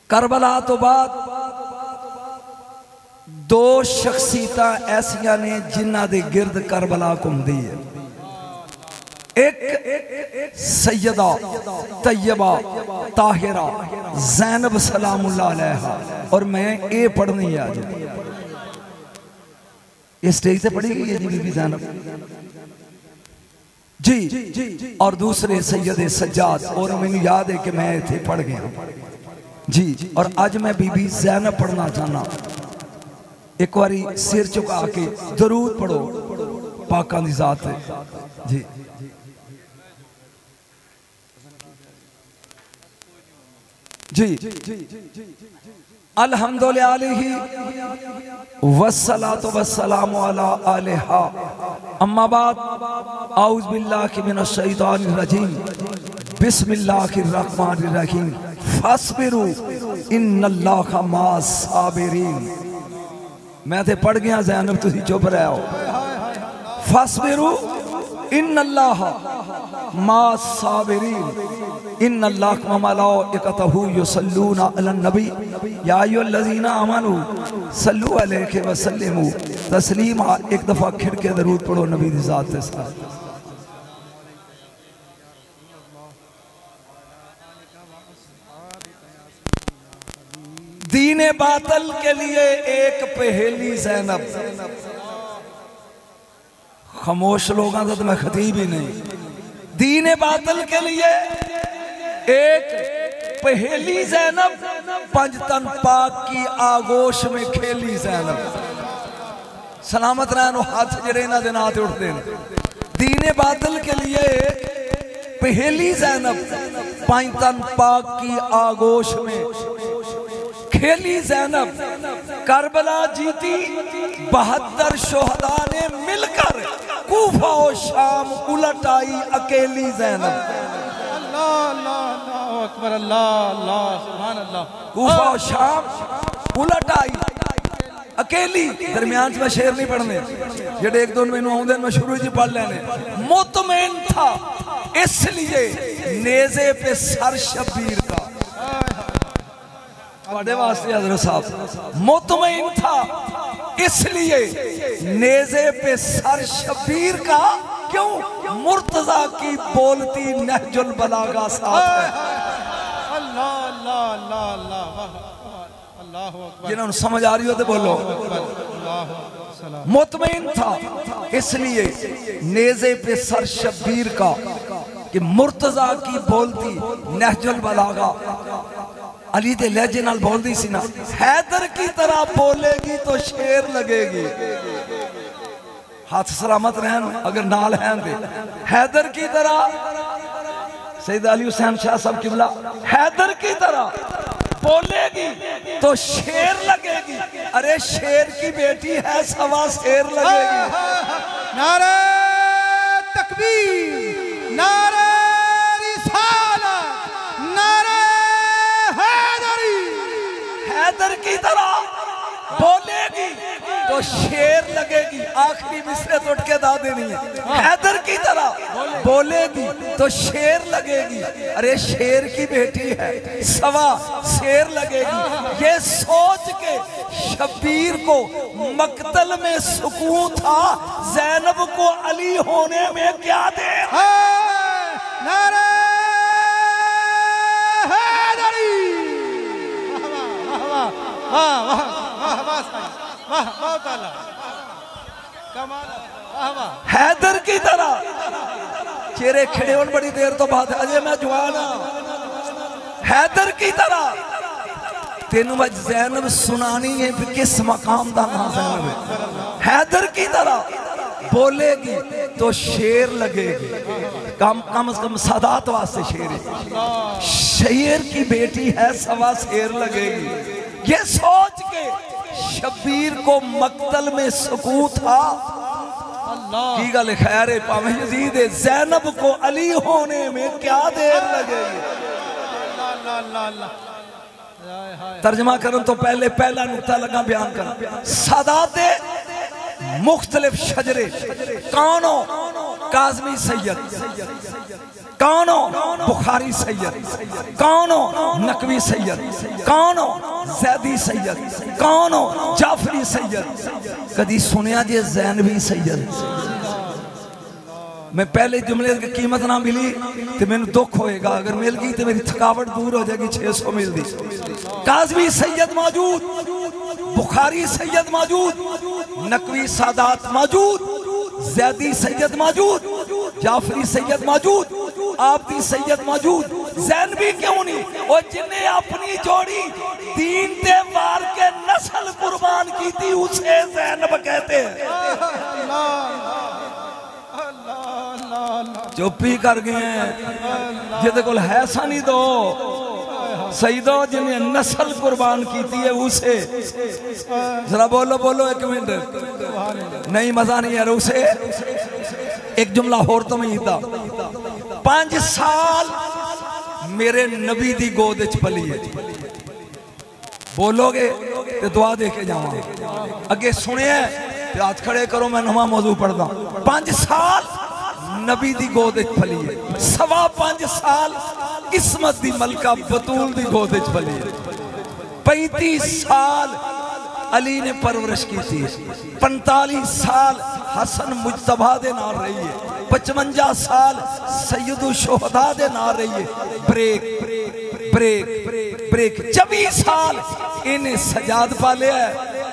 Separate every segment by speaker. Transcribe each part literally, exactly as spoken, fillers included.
Speaker 1: Karbala तो बाद दो शख्सियत ऐसिया ने जिन्हां दे गिरद करबला घूमदी है। एक सैयदा तैयबा ताहिरा ज़ैनब सलामुल्लाह अलैहा, और मैं ये पढ़नी है आज ये स्टेज से पढ़ी गई है जी बीबी ज़ैनब जी, और दूसरे सैयद सज्जाद, और मैंने याद है कि मैं इथे पढ़ गया जी। और आज मैं बीबी ज़ैनब पढ़ना चाहना। एक बारी सिर झुका के दरूद पढ़ो पाकां दी ज़ात जी। जी अल्हम्दुलिल्लाह वस्सलातु वस्सलामु अला आलिहा अम्मा बाद औज़ु बिल्लाहि मिनश शैतानिर रजीम बिस्मिल्लाहिर रहमानिर रहीम फस्बिरु इन्नल्लाहा मास साबिरीन। मैं ते पढ़ गया ज़ैनब, तुसी चुप रहो। फस्बिरु इन्नल्लाहा मास साबिरीन इन्नल्लाहा व मलाइकतहु युसल्लूना अलन नबी या अय्युहल्लज़ीना आमनू सल्लु अलैहि व सल्लिमू तस्लीमा। एक दफा खिड़ के दरूद पढ़ो नबी दी ज़ात के साथ। दीने बातल के लिए एक पहेली ज़ैनब। खामोश लोगों का तो मैं खतीब ही नहीं। दीने बातल के लिए एक पहेली ज़ैनब, पंजतन पाक की आगोश में खेली ज़ैनब। सलामत रहनो हाथ जड़े ना दे नाते उठते हैं। दीने बातल के लिए पहेली ज़ैनब, पंजतन पाक की आगोश में खेली ज़ैनब। करबला जीती बहत्तर शोहदा ने मिलकर कूफा और शाम उलट आई अकेली ज़ैनब।
Speaker 2: अल्लाह अल्लाह अल्लाह अकबर अल्लाह अल्लाह सुभान अल्लाह।
Speaker 1: कूफा और शाम उलट आई अकेली। दरमियान में शेर नहीं पढ़ने, जेडे एक दो मैनू आउंदे मैं शुरू ही पढ़ लेने। मुतमईन था इसलिए नेज़े पे सर शब्बीर का। वास्ते हज़रत साहब, मुतमईन था इसलिए नेज़े पे सर शब्बीर का। क्यों? मुर्तजा की बोलती नहजुल बलागा साथ है।
Speaker 2: अल्लाह अल्लाह अल्लाह अल्लाह अल्लाह अकबर।
Speaker 1: जिन्होंने समझ आ रही हो तो बोलो। मुतमईन था इसलिए नेज़े पे सर शब्बीर का कि मुर्तजा की बोलती नहजुल बलागा। अली दे लहजे नाल बोलदी सी ना, हैदर की तरह बोलेगी तो शेर लगेगी। हाथ सलामत रहन अगर नाल हैं दे। हैदर की तरह सैयद अली हुसैन शाह साहब किबला, हैदर की तरह बोलेगी तो शेर लगेगी। अरे शेर की बेटी है, सवा शेर लगेगी।
Speaker 2: नारे तकबीर, नारे
Speaker 1: हैदर की तरह बोलेगी तो शेर लगेगी। आखिरी मिसरे तो उठ के दा देनी है। हैदर की तरह बोलेगी तो शेर लगेगी। अरे शेर की बेटी है, सवा शेर लगेगी। ये सोच के शब्बीर को मक्तल में सुकून था, ज़ैनब को अली होने में क्या दे।
Speaker 2: नारे वाह वाह वाह वाह वाह बहुत आला कमाल। वाह वाह।
Speaker 1: हैदर की तरह चेहरे खड़े होने बड़ी देर तो बात है, अजय मैं जवान हाँ। हैदर की तरह तेन मैं ज़ैनब सुनानी है कि किस मकाम का नाम ज़ैनब है। हैदर की तरह बोलेगी तो शेर लगेगी। कम कम से कम सादात वास्ते शेर है। शेर की बेटी है, सवा शेर लगेगी। ये सोच के शब्बीर को मक्तल में सुकून था। की गल खैर है पावे यजीद है, ज़ैनब को अली होने में क्या देर लगेगी। तर्जमा करन तो पहले पहला नुक्ता लगा बयान कर। सादाते मुख्तलिफ शजरे कौनो काज़मी सैयद कौन हो? बुखारी सैयद। कौन हो? नकवी सैयद। कौन हो? जैदी सैयद। कौन हो? जाफरी सैयद। कदी सुनिया जे जैनवी सैयद? मैं पहले जुमले की कीमत ना मिली तो मैंने दुख होएगा, अगर मिल गई तो मेरी थकावट दूर हो जाएगी। छह सौ मिल दी। काज़वी सैयद मौजूद, बुखारी सैयद मौजूद, नकवी सादात मौजूद, जैदी सैयद मौजूद, जाफरी सैयद मौजूद, आबदी सैयद मौजूद, जैनवी क्यों नहीं? और जिन्हें अपनी जोड़ी तीन ते वार के नस्ल कुर्बान की थी उसे ज़ैनब कहते हैं। चुप्पी कर गए हैं जिदे कोल है सानी दो सईदो जिन्हें नस्ल कुर्बान की थी है उसे जरा बोलो बोलो एक मिनट नहीं मजा नहीं है उसे। एक जुमला होर तो मैं था पांच साल मेरे नबी दी गोद च पली है। बोलोगे तो दुआ दे के जावांगे। अगे सुने हाथ खड़े करो मैं नवा मौजू पढ़दा। पांच साल नबी दी गोद च पली है, सवा पांच साल इस्मत दी मलका बतूल दी गोद च पली है, पैंतीस साल अली ने परवरिश की थी, पैंतालीस साल हसन मुजतबा दे नाल रही है, पचवंजा साल सैयदुल शुहदा दे नाल रही है। ब्रेक ब्रेक ब्रेक चौबीस साल इन्हें सजाद पालिया है।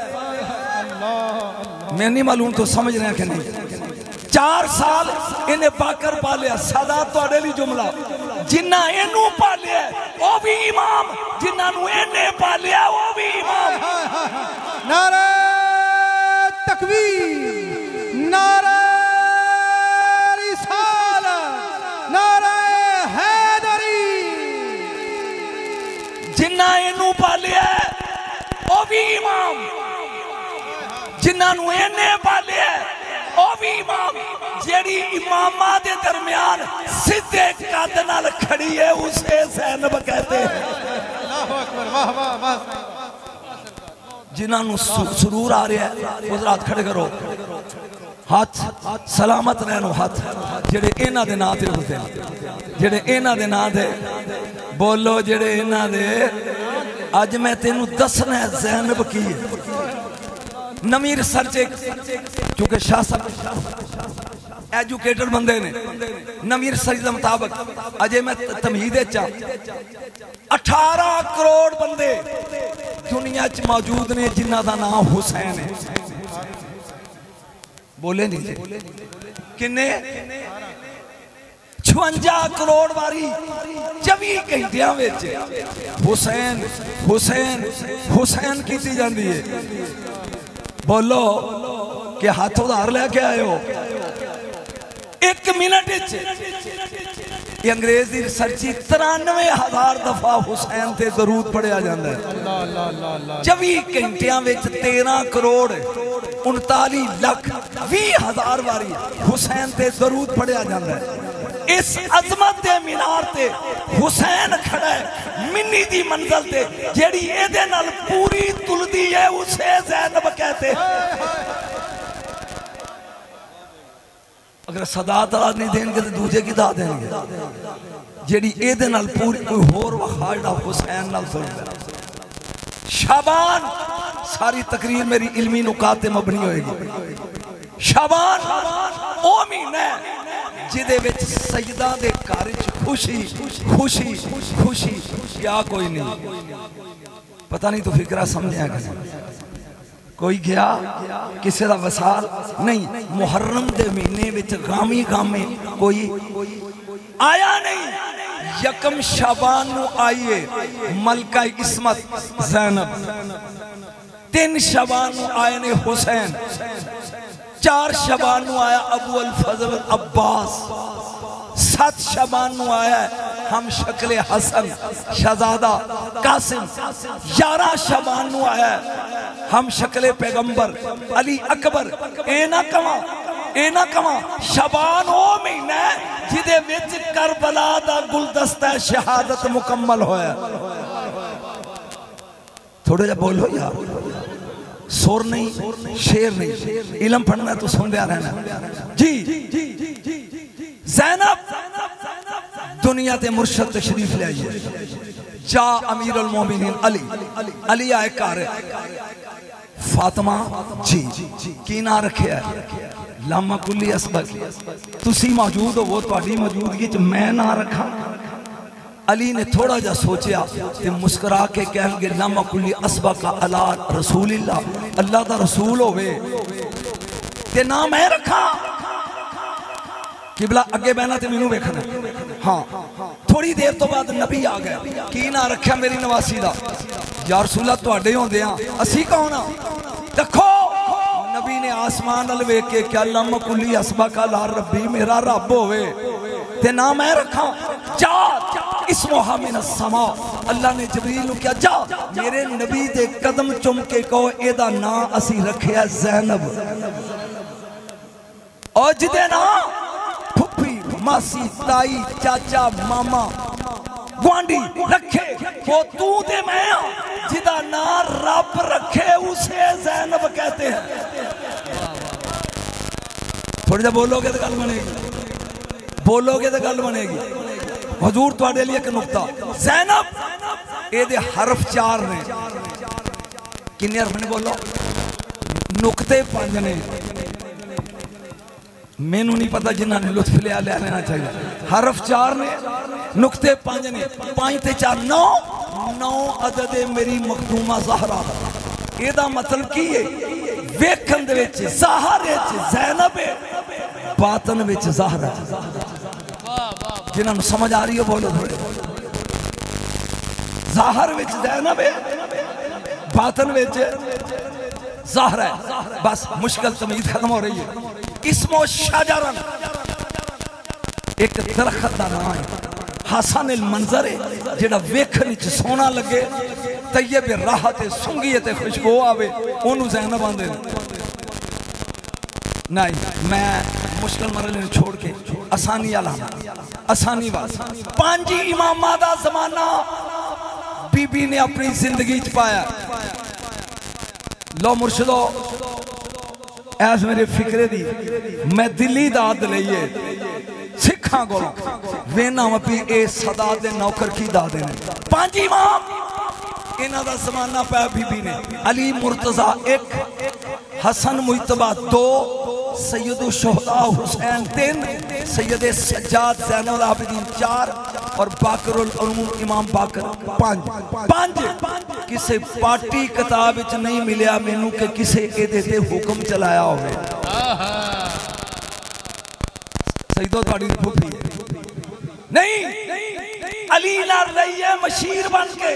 Speaker 1: मैं नहीं मालूम तो समझ रहे हैं कि नहीं। चार साल इन्हें बाकर पालिया। सादात तुहाडे लई जुमला जिन्ना इनू पालिया वो भी इमाम, जिन्ना नू इन्हें पालिया वो भी इमाम।
Speaker 2: नारे तकबीर, नारे रिसालत, नारे हैदरी।
Speaker 1: जिन्ना इनू पालिया वो भी इमाम, जिन्ना नू इन्हें पालिया ओ भी इमाम। जेड़ी इमामा दे दरमियान सीधे कद नाल खड़ी है उसे ज़ैनब कहते हैं।
Speaker 2: अल्लाहु अकबर, वाह वाह वाह।
Speaker 1: जिन्हां सुरूर आ रहा है उधर हाथ खड़े करो, हाथ सलामत रहनो। हाथ जेड़े इन्हां दे नां ते उठदे ने, जेड़े इन्हां दे नां ते बोलो, जेड़े इन्हां दे। अज मैं तेनू दसना है ज़ैनब की है। नवीं रिसर्च क्योंकि शाह साहब एजुकेटेड बंदे ने, नवीं रिसर्च के मुताबिक अजे मैं तमहीद अठारह करोड़ बंदे दुनिया च मौजूद ने जिन्हां दा नाम हुसैन है। बोले नहीं किन्ने? छवंजा करोड़ वारी चौबीस घंटिया हुसैन हुसैन हुसैन की जाती है। बोलो कि हाथ उधार लेके आए हो? एक मिनट ये अंग्रेज की रिसर्च तिरानवे हजार दफा हुसैन से दरूद पढ़िया जाता है। चौबीस घंटिया तेरह करोड़ उनताली लख भी हजार बारी हुसैन से दरूद पढ़िया जाता है। इस अजमत के मीनार ते हुसैन खड़ा है मिनी दी मंजिल ते, जेड़ी एदे नाल पूरी तुलदी है उसे ज़ैनब कहते हैं। अगर सदात नहीं देंगे तो दूजे की दा देंगे। जेड़ी एदे नाल पूरी कोई होर वखाड़ा हुसैन नाल सुनदा। शाबान सारी तकरीर मेरी इल्मी नुकात ते मबनी होएगी। शाबान ओ महीना जिदे विच सजदा दे घर च खुशी खुशी खुशी क्या कोई नहीं। पता नहीं तो फिक्रा समझिया कि कोई गया किसी का वसाल नहीं। मुहर्रम दे महीने विच गामी गामे कोई आया नहीं। यकम शाबान नू आईए मलका इस्मत ज़ैनब, तीन शाबान नू आए ने हुसैन, चार शाबान नू आया अबू अल फजल अब्बास, सात शाबान नू आया हम शक्ले हसन शहजादा कासिम, ग्यारह शाबान नू आया हम शक्ले पैगंबर अली अकबर। ए ना कवा ए ना कवा शाबान ओ महीना जिदे विच करबला दा गुलदस्ता शहादत मुकम्मल होया। थोड़ा जा बोलो यार, सुर नहीं शेर नहीं, इलम पढ़ना तो सुन दिया रहना जी। ज़ैनब दुनिया ते मुर्शद तशरीफ ले आइए। जा अमीर उल मोमिनीन अली, अली आए घर। फातिमा जी की ना रखे है लामा कुली असबक, तुसी मौजूद हो वो तुहाडी मौजूदगी च मैं ना रखा। अली ने थोड़ा जा सोचा ते मुस्कुरा के कह लगे लामा कुली असबक अला रसूलिल्लाह, अल्लाह दा रसूल होवे ते ना मैं रखा। किबला अगे बहना ते मैनू वेखना। हाँ थोड़ी देर तो बाद नबी आ गया। की ना रखा मेरी नवासी दा? या रसूला तुहाडे होंदे आ असी कौन आ? देखो नबी ने आसमान अल वेख के क्या लम कुली असबा का ला रब्बी, मेरा रब होवे ते ना मैं रखा। जा इस मोहमिन समा, अल्लाह ने जबरील क्या जा मेरे नबी दे कदम चुम के कहो एदा ना असी रखिया ज़ैनब। और जिदे ना फुफी मासी ताई चाचा मामा गुआंढी रखे वो तू ते मैं, जिदा ना रब रखे उसे ज़ैनब कहते हैं। थोड़ी जा बोलोगे तो गल बनेगी, बोलोगे तो गल बनेगी। हुजूर तुहाडे लिए एक नुक्ता, ज़ैनब एदे हरफ चार ने। किन्ने हरफ ने बोलो? नुक्ते पांच ने। मैनू नहीं पता, जिन्हों ने लुत्फ लिया लिया लेना चाहिए। हरफ चार ने, नुक्ते पांच ने। पांच ते चार नौ, नौ अदद मेरी मखदूमा ज़हरा। एदा मतलब की है? वेखन दे विच ज़ाहिर विच ज़ैनब है, बातन विच ज़हरा। जिन्होंने समझ आ रही हो बोलो थोड़े। ज़ाहिर विच ज़ैनब है, बातन विच ज़हरा है। बस मुश्किल तमीज़ खत्म हो रही है। इसमो शाजरन एक दरख्त का नाम है। हसन अल मंजर है जेड़ा वेखन च सोहना लगे, तैयब राहत सूंघी ते खुशबू आवे, ओनू ज़ैनब आंदे ने। नहीं मैं मुश्किल मरले छोड़ के आसानी वाला आसानी वाला पांच इमामा दा जमाना बीबी ने अपनी जिंदगी च पाया। लो मुर्शदो ऐस मेरे फिक्रे दी मैं दिल्ली दाद लईए सिखा को वेना भी ए सदा दे नौकर की दादे ने। पांच इमाम इन्हां दा जमाना पाया बीबी ने। अली मुर्तजा एक, हसन मुजतबा दो, सैयद शुहदा हुसैन तीन, सैयद सज्जाद ज़ैनुल आबिदीन चार और बाकरुल उलूम इमाम बाकर पांच। पांच किसे पार्टी किताब च नहीं मिलिया मैनू कि किसे एदे ते हुक्म चलाया होवे। सईदो ताड़ी फुफी नहीं, अली ना रही है मशीर बन के,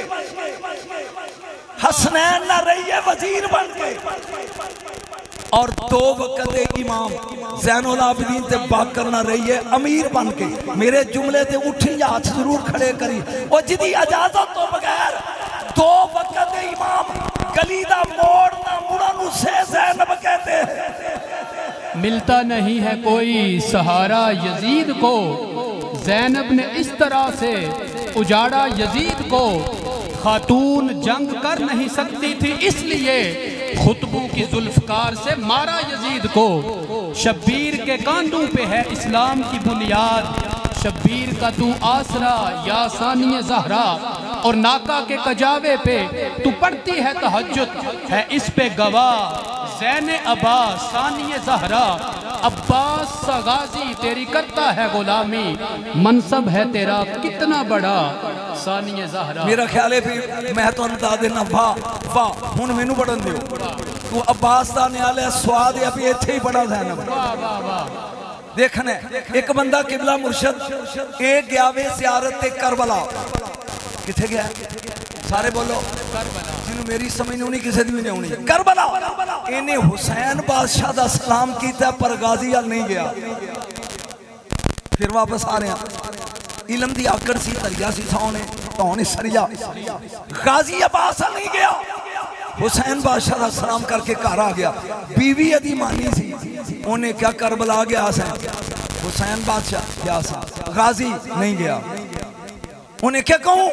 Speaker 1: हसनैन ना रही है वजीर बन के, और दो वक्त इमाम ज़ैनुल आबिदीन ते बाकर ना रही है अमीर बन के। मेरे जुमले ते उठी हाथ जरूर खड़े करी और जिदी इजाजत तो बगैर दो वक्त इमाम गली दा मोड़ ना मुड़न से ज़ैनब कहते हैं।
Speaker 3: मिलता नहीं है कोई सहारा यजीद को, ज़ैनब ने इस तरह से उजाड़ा यजीद को। खातून जंग कर नहीं सकती थी इसलिए खुतबू की जुल्फकार से मारा यजीद को। शब्बीर के कांधों पे है इस्लाम की बुनियाद, शब्बीर का तू आसरा या सानिय ज़हरा, और नाका के कजावे पे तू पढ़ती है तहज्जुद, है इस पे गवाह ज़ैने अब्बास सानिय ज़हरा। अब्बास सा गाजी तेरी करता है गुलामी, मनसब है तेरा कितना बड़ा सानिय ज़हरा।
Speaker 1: मेरा ख्याल है फिर मैं तो बता देना वाह वाह हुन मैनू पढ़न दियो। तू अब्बास दा न्याल है स्वाद है अभी इत्थे ही पढ़ा ज़ैनब।
Speaker 3: वाह वाह वाह।
Speaker 1: देखने एक बंदा किबला मुर्शद एक गया वे ज़ियारत ते करबला। किथे गया? सारे बोलो करबला। जिन्हों मेरी समझ नहीं किसी भी नहीं आनी। करबला इन्हें हुसैन बादशाह दा सलाम किया पर गाजी अल नहीं गया। फिर वापस आ रहे इलम दी आकड़ सी तरिया सी थाने तो सरिया गाजी अब्बास नहीं गया। हुसैन बादशाह का सलाम करके घर आ गया। बीवी अदी मानी सी उन्हें क्या करबला गया हुसैन बादशाह गया सा गाजी नहीं गया। उन्हें क्या कहूं?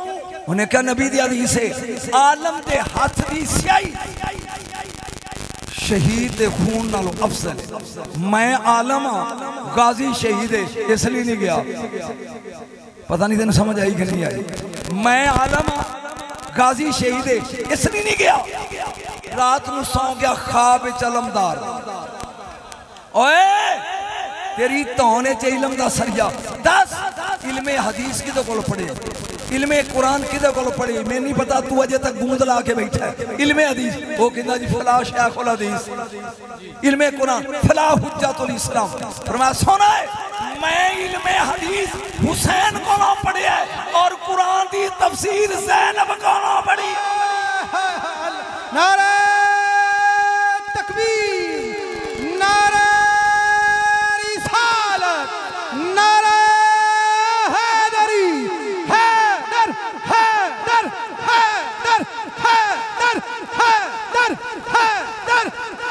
Speaker 1: उन्हें क्या नबी दी हदीस से आलम दे हाथ दी स्याही शहीद दे खून नालों अफसल। मैं आलम हाँ, गाजी शहीद है, इसलिए नहीं गया। पता नहीं तेन समझ आई कि नहीं आई। मैं आलम हाँ, गाजी शहीद है, इसलिए नहीं गया। रात ਨੂੰ सौ गया ख्वाब चलमदार। ओए तेरी तौने च इलम दा सरिया दस इल्मे हदीस किदे कोल पढ़े, इल्मे कुरान किदे कोल पढ़े। मैं नहीं पता तू अजे तक गूंद ला के बैठा है। इल्मे हदीस वो कहंदा जी फला शेखुल हदीस, इल्मे कुरान फला हुज्जतुल इस्लाम। फरमाया सुना है मैं इल्मे हदीस हुसैन कोलों पढ़े और कुरान दी तफसीर ज़ैनब कोलों पढ़ी।
Speaker 2: नारे तकबीर, नारे रिसालत, नारे हैदरी, हैदर हैदर हैदर हैदर हैदर हैदर।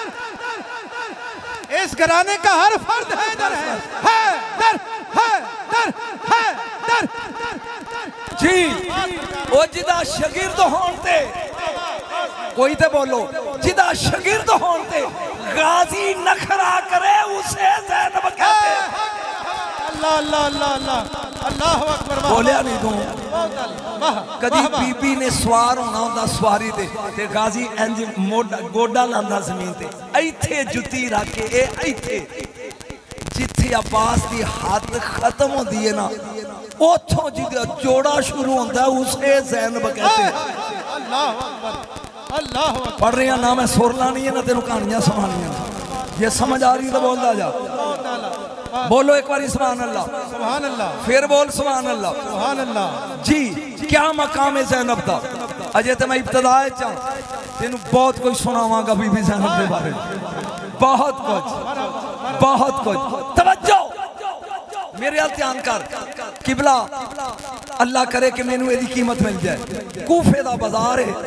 Speaker 2: इस घराने का हर फर्द हैदर है, हैदर हैदर हैदर।
Speaker 1: जी ओ जिदा शागिर्द होते कोई तो बोलो, जिदा शागिर्द होते गाजी नखरा करे उसे ज़ैनब कहते।
Speaker 2: अल्लाह अल्लाह अल्लाह अल्लाह अल्लाह अकबर।
Speaker 1: बोलिया नहीं तू कदी बीबी ने सवार होना होंदा सवारी ते ते गाजी इंज मोढा गोडा लांदा जमीन ते इथे जुत्ती रख के ए इथे जिथे अब्बास दी हाथ खत्म होंदी है ना उथों जिदा जोड़ा शुरू होंदा उसे ज़ैनब कहते।
Speaker 2: अल्लाह अकबर अल्लाह अकबर।
Speaker 1: पढ़ रही ना मैं सुर लानी है ना तेन कहानियां सुनानियां। ये समझ आ रही तो बोलता जा। बोलो एक बार सुभान अल्लाह,
Speaker 2: सुभान अल्लाह,
Speaker 1: फिर बोल सुभान अल्लाह,
Speaker 2: सुभान अल्लाह।
Speaker 1: जी क्या मकाम है ज़ैनब दा। अजे तो मैं इब्तदा चा तेन बहुत कुछ सुनावांगा बीबी ज़ैनब के बारे में, बहुत कुछ बहुत कुछ। तवज्जो मेरे हाल ध्यान कर किबला, अल्लाह करे कि मैनू एदी कीमत मिल जाए। कूफे दा बाजार है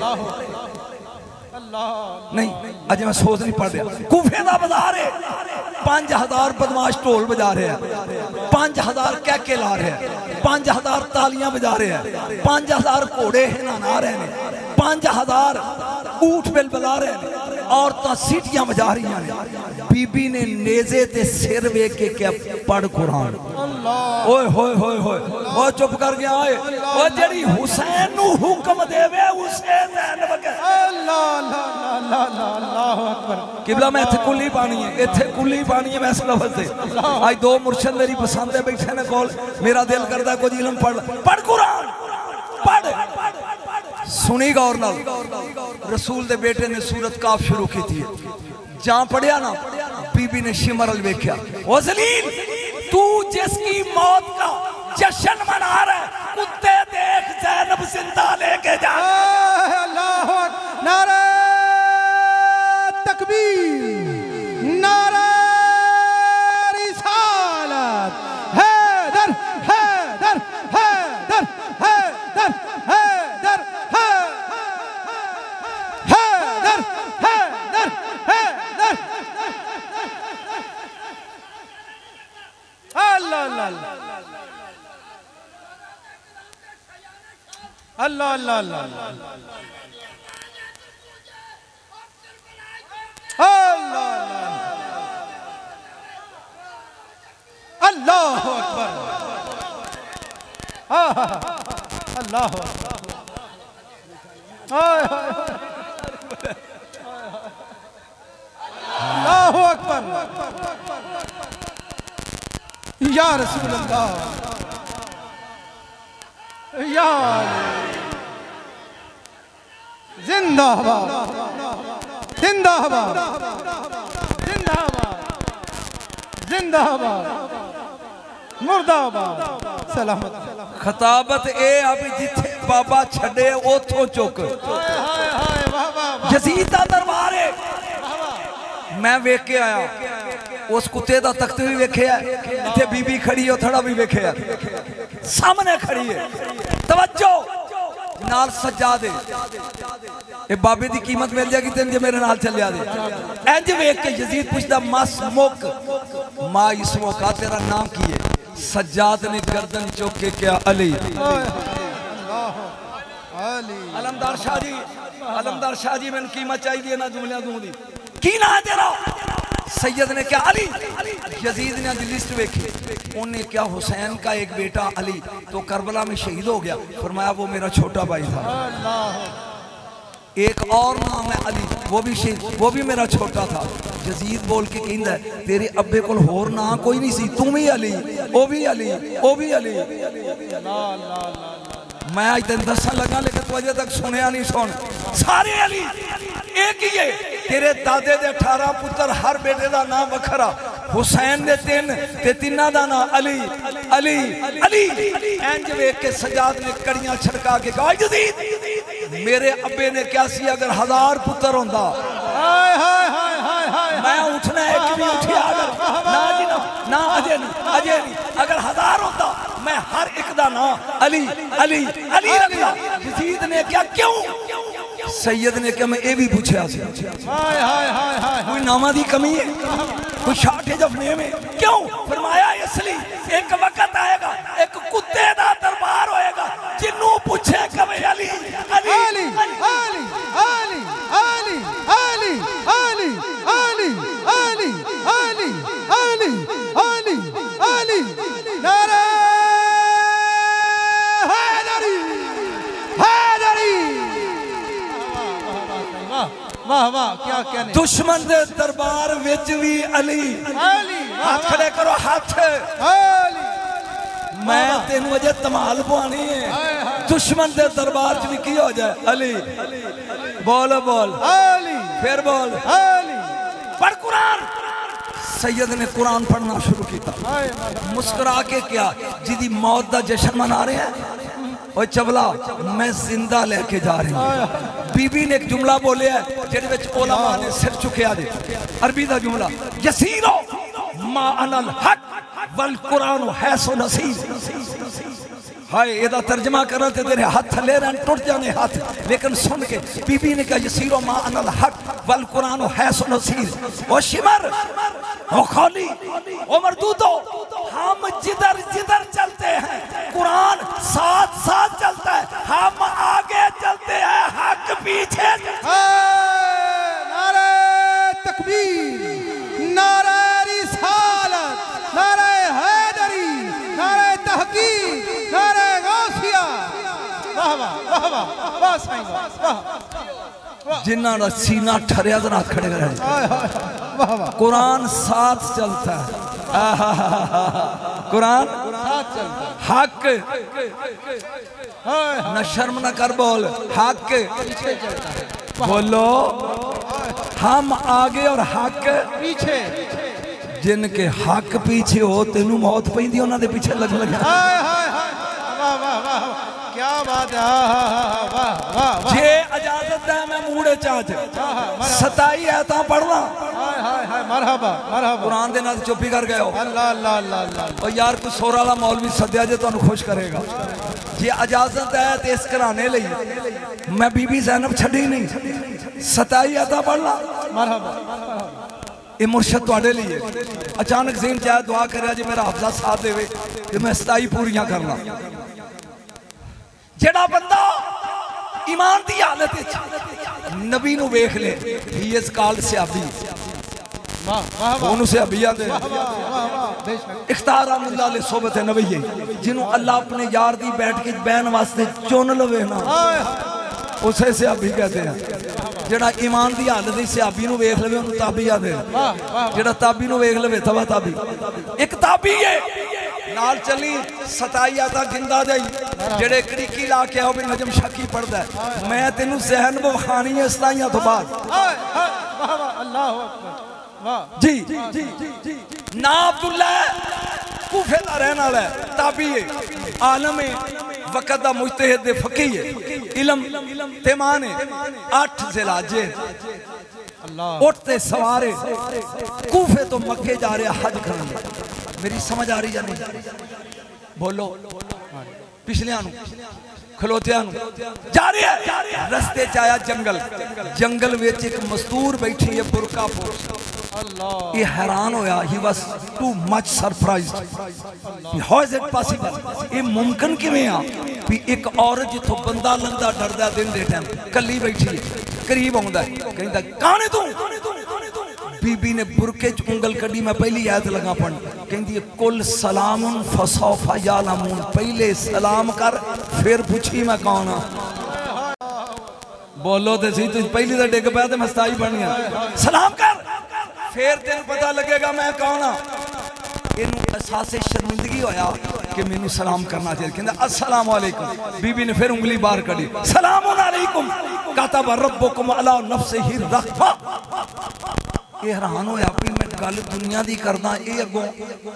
Speaker 1: नहीं अजे मैं सोच नहीं पढ़ रहा। कूफे दा बाजार है, पांच हजार बदमाश ढोल बजा रहे हैं, पांच हजार कैके ला रहे हैं, पांच हजार तालियां बजा रहे हैं, पांच हजार घोड़े हिला रहे हैं, पांच हजार ऊठ बिल बजा रहे हैं, औरतां सीटियां बजा रही हैं। बीबी ने नेजे ते सिर वेख के क्या पढ़ कुरान। ओए होए होए होए ओ चुप कर गया ओए ओ जेड़ी हुसैन नु हुक्म देवे उसे ज़ैनब कह।
Speaker 2: अल्लाह अल्लाह अल्लाह अल्लाह अकबर।
Speaker 1: किबला मैं इत्थे कुल्ली पानी है, इत्थे कुल्ली पानी है। मैं इस लफ्ज़ से आज दो मुर्शिद मेरी पसंद है बैठे ने कोल। मेरा दिल करदा कुछ इल्म पढ़ पढ़ कुरान पढ़। सुनी गौर नाल रसूल दे बेटे ने सूरत काफ शुरू की थी। जहां पढ़िया ना बीबी ने शिमरल वेख्या। ओ जलील तू जिसकी मौत का जश्न मना रहा है कुत्ते देख ज़ैनब जिंदा लेके जा।
Speaker 2: अल्लाह नारे तकबीर, नारे रिसालत, हैदर हैदर हैदर हैदर हैदर हैदर हैदर हैदर। अल्लाह अल्लाह अल्लाह अल्लाह अल्लाह अल्लाह अकबर। अल्लाह अल्लाह अकबर। या रसूल अल्लाह, या जिंदाबाद जिंदाबाद जिंदाबाद जिंदाबाद मुर्दाबाद सलामत।
Speaker 1: खताबत ए अभी जिथे बाबा छड़े उथों चुक। यजीद दा दरबार है। मैं वेख के आया उस कुत्ते दा तख्त भी वेख्या, इत्थे बीबी खड़ी है थड़ा भी वेख्या, सामने खड़ी है। तवज्जो नाल सजा दे ए बाबे दी कीमत मिल जाएगी तेन जे मेरे नाल चलिया दे। इंज वेख के यजीद पूछदा मस मुक मां इसमो का तेरा नाम की है। सज्जाद ने गर्दन चुक के क्या अली। अलमदार शाह जी, अलमदार शाह जी मैंने कीमत चाहिए ना जुमलियां दूं दी की ना है तेरा? सैयद ने क्या? अली। यजीद ने लिस्ट देखी, उन्हें क्या हुसैन का एक बेटा अली तो करबला में शहीद हो गया। फरमाया वो मेरा छोटा भाई था। एक और नाम है अली, वो भी शहीद, वो भी मेरा छोटा था। यजीद बोल के कहता है तेरे अब्बे को होर ना कोई नहीं सी, तुम ही अली, वो भी अली, वो भी अली। मैं आज तेन दसा लगा लेकिन तू अजे तक सुनिया नहीं। सुन, सारे अली एक ही है। तेरे दादे दे अठारह पुत्र, हर बेटे का नाम वखरा। हुसैन दे तीन ते तिन्ना दा नाम अली अली अली। इंज वेख के सजाद ने कड़ियां छड़का के कहा यजीद मेरे अब्बे ने क्या सी अगर हजार पुत्र होंदा,
Speaker 2: हाय हाय हाय हाय हाय
Speaker 1: मैं उठना एक भी उठिया अगर ना जी ना ना अजे नहीं अजे नहीं अगर हजार होता मैं हर एक दा नाम अली अली अली रखदा। यजीद ने क्या क्यों? सैयद ने क्या मैं ये भी पूछा
Speaker 2: हाय हाय हाय हाय
Speaker 1: कोई नामा दी कमी है, कोई शाठे जफने में क्यों? फरमाया इसलिए एक वक्त आएगा एक कुत्ते दा दरबार होएगा जिन्नू पूछे कवे अली अली
Speaker 2: अली अली अली अली अली अली अली अली अली अली अली अली नारे हैदरी हैदरी। वाह वाह क्या क्या नहीं।
Speaker 1: दुश्मन दे दरबार विच भी अली
Speaker 2: अली
Speaker 1: हाथ खड़े करो हाथ।
Speaker 2: अली
Speaker 1: मैं तेन अजे धमाल पवानी है। दुश्मन दे दरबार च भी की हो जाए अली। बोल बोल
Speaker 2: अली
Speaker 1: फिर बोल
Speaker 2: अली।
Speaker 1: पढ़ कुरान। सैयद ने कुरान पढ़ना शुरू किया। मुस्कुरा के क्या जिदी मौत का जश्न मना रहे हैं और चबला मैं जिंदा लेके जा रही हूँ। बीबी ने एक जुमला बोले है जिहदे उलमा ने सिर चुकया दे। अरबी का जुमला यसीरो मा अनल हक वल कुरान हैसो नसीर। हाय एदा तर्जमा करना ते तेरे हाथ थले रहन टुट जाने हाथ। लेकिन सुन के बीबी ने कहा यसीरो मा अनल हक वल कुरान हैसो नसीर। ओ शिमर ओ खाली ओ मरदूदो हम जिधर जिधर चलते हैं कुरान साथ साथ चलता है, हम आगे चलते हैं हक पीछे।
Speaker 2: नारे तकबीर, नारे रिसालत, नारे हैदरी, नारे तहकीक, नारे गौसिया। वाह वाह वाह वाह वाह साईं वाह।
Speaker 1: जिन्ना दा सीना ठरिया तो हाथ खड़े करे।
Speaker 2: वाह वाह।
Speaker 1: कुरान साथ चलता है। कुरान
Speaker 2: साथ चलता है।
Speaker 1: हक
Speaker 2: हाय
Speaker 1: न शर्म न कर बोल हक
Speaker 2: पीछे चलता है।
Speaker 1: बोलो हम आगे और हक
Speaker 2: पीछे।
Speaker 1: जिनके हक पीछे हो तेनू मौत पैंदी उन्हां दे पीछे लग लग।
Speaker 2: हाय हाय हाय वाह वाह वाह क्या बात है। वाह वाह वाह।
Speaker 1: जे इजाजत है मैं मूड़े चाच सताई है ता पढ़ना।
Speaker 2: हाय हाय हाय मरहबा मरहबा।
Speaker 1: कुरान दे नाल चुप्पी कर गए हो।
Speaker 2: अल्लाह अल्लाह अल्लाह।
Speaker 1: और यार कोई सोर वाला मौलवी सद्या जे तुहानू खुश करेगा। जे इजाजत है तो इस घराने लई मैं बीबी ज़ैनब छड़ी नहीं। सताई है ता पढ़ना।
Speaker 2: मरहबा।
Speaker 1: ये मुर्शद तुहाडे लिए अचानक ज़हन चाहे दुआ करे जे मेरा हफ्जा साथ देवे कि मैं सताई पूरियां करना। जेड़ा बंदा ईमान दी हालत विच नबी नू वेख ले ही इज कॉल्ड सहाबी।
Speaker 2: वाह वाह वाह।
Speaker 1: ओनू सहाबी आंदे।
Speaker 2: वाह वाह वाह बेशक।
Speaker 1: इख्तार अल्लाह ले सोबत नबी है जिन्हों अल्लाह अपने यार दी बैठ के बहन वास्ते चुन लवे ना
Speaker 2: हाय हाय
Speaker 1: उसे सहाबी कहते हैं। जेड़ा ईमान दी हालत विच सहाबी नू वेख लवे ओनू ताबी आंदे।
Speaker 2: वाह वाह।
Speaker 1: जेड़ा ताबी नू वेख लवे तवा ताबी। एक ताबी है नाल चली सताई आता गिंदा जाई जेड़े कड़ीकी ला के आओ भी नजम शाकी पढ़दा है। मैं तेनू ज़हन बखानी है सताइयां तो बाद।
Speaker 2: हाय हाय वाह वाह अल्लाहु अकबर। वाह
Speaker 1: जी जी जी ना अब्दुल्ला कूफे दा रहने वाला है ताबी है आलम है वक़्त दा मुजतहिद फकीह है इल्म ते मान है आठ ज़िलाजे
Speaker 2: अल्लाह
Speaker 1: उठते सवारे कूफे तो मक्के जा रहे हज करने। मेरी समझ आ रही है नहीं? बोलो पिछलियां खलोतिया जा रही है। रस्ते च आया जंगल। जंगल विच एक मजदूर बैठी है बुरका पोश।
Speaker 2: अल्लाह
Speaker 1: ये हैरान होया। He was too much surprised. How is it possible? ये मुमकिन किवें आ भी एक औरत जिथों बंदा लंघदा डरदा दिन दे टाइम कल्ली बैठी है करीब आउंदा कहंदा कौन है तू? बीबी ने बुरके च उंगल कड़ी, मैं पहली आयत लगा पढ़, कहती कुल सलामुन फसौफा यालमून, पहले सलाम कर फिर पूछी मैं कौन हाँ। बोलो तो सी, तुझ पहली तो डिग पाया तो मस्ताई बन गया। सलाम कर फिर तेन पता लगेगा मैं कौन हाँ। इनू एहसास शर्मिंदगी होया कि मैनू सलाम करना चाहिए। कहंदा अस्सलाम वालेकुम। बीबी ने फिर उंगली बाहर कड़ी, सलाम अलैकुम कतब रब्बुकुम अला नफ्सिही रहमा। ये हैरान होया भी मैं गल दुनिया दी करदा, ये अगों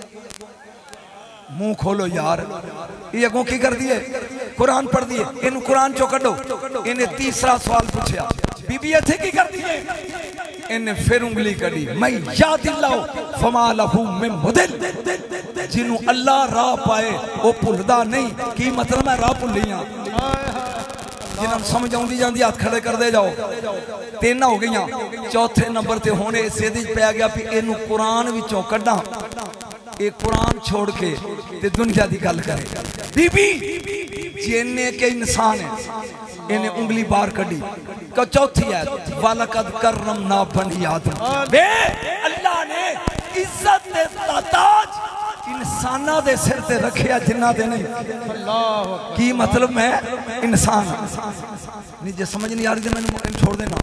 Speaker 1: मुंह खोलो यार, ये अगों की कर दिए कुरान पढ़ दिए। इनू कुरान चो कड्डो। इन्हें तीसरा सवाल पूछया, बीबी इत्थे की कर दिए? इन्हें फिर उंगली कड़ी, मैं यादिल्लाहु फमा लहू मिन मुदिल, जिन्नू अल्लाह राह पाए वो भुलदा नहीं। की मतलब मैं राह भुली हां? जिन्होंने समझ आउंदी जांदी हाथ खड़े कर दे जाओ। तीन हो गई, चौथे नंबर ते हुण इस दी पै गया भी इनू कुरान विचों कड्डा, ये कुरान छोड़ के ते दुनिया दी गल करे। बीबी जिन्ने के इंसान है, इन्हें उंगली बाहर कड़ी। का चौथी है वलकद करमना बनी आदम, बे अल्लाह ने इज्जत दे ताज इंसाना दे सिर ते रखिया जिन्ना दे नहीं। की मतलब मैं इंसान नहीं, जे समझ नहीं आ रही तो मैंने छोड़ देना।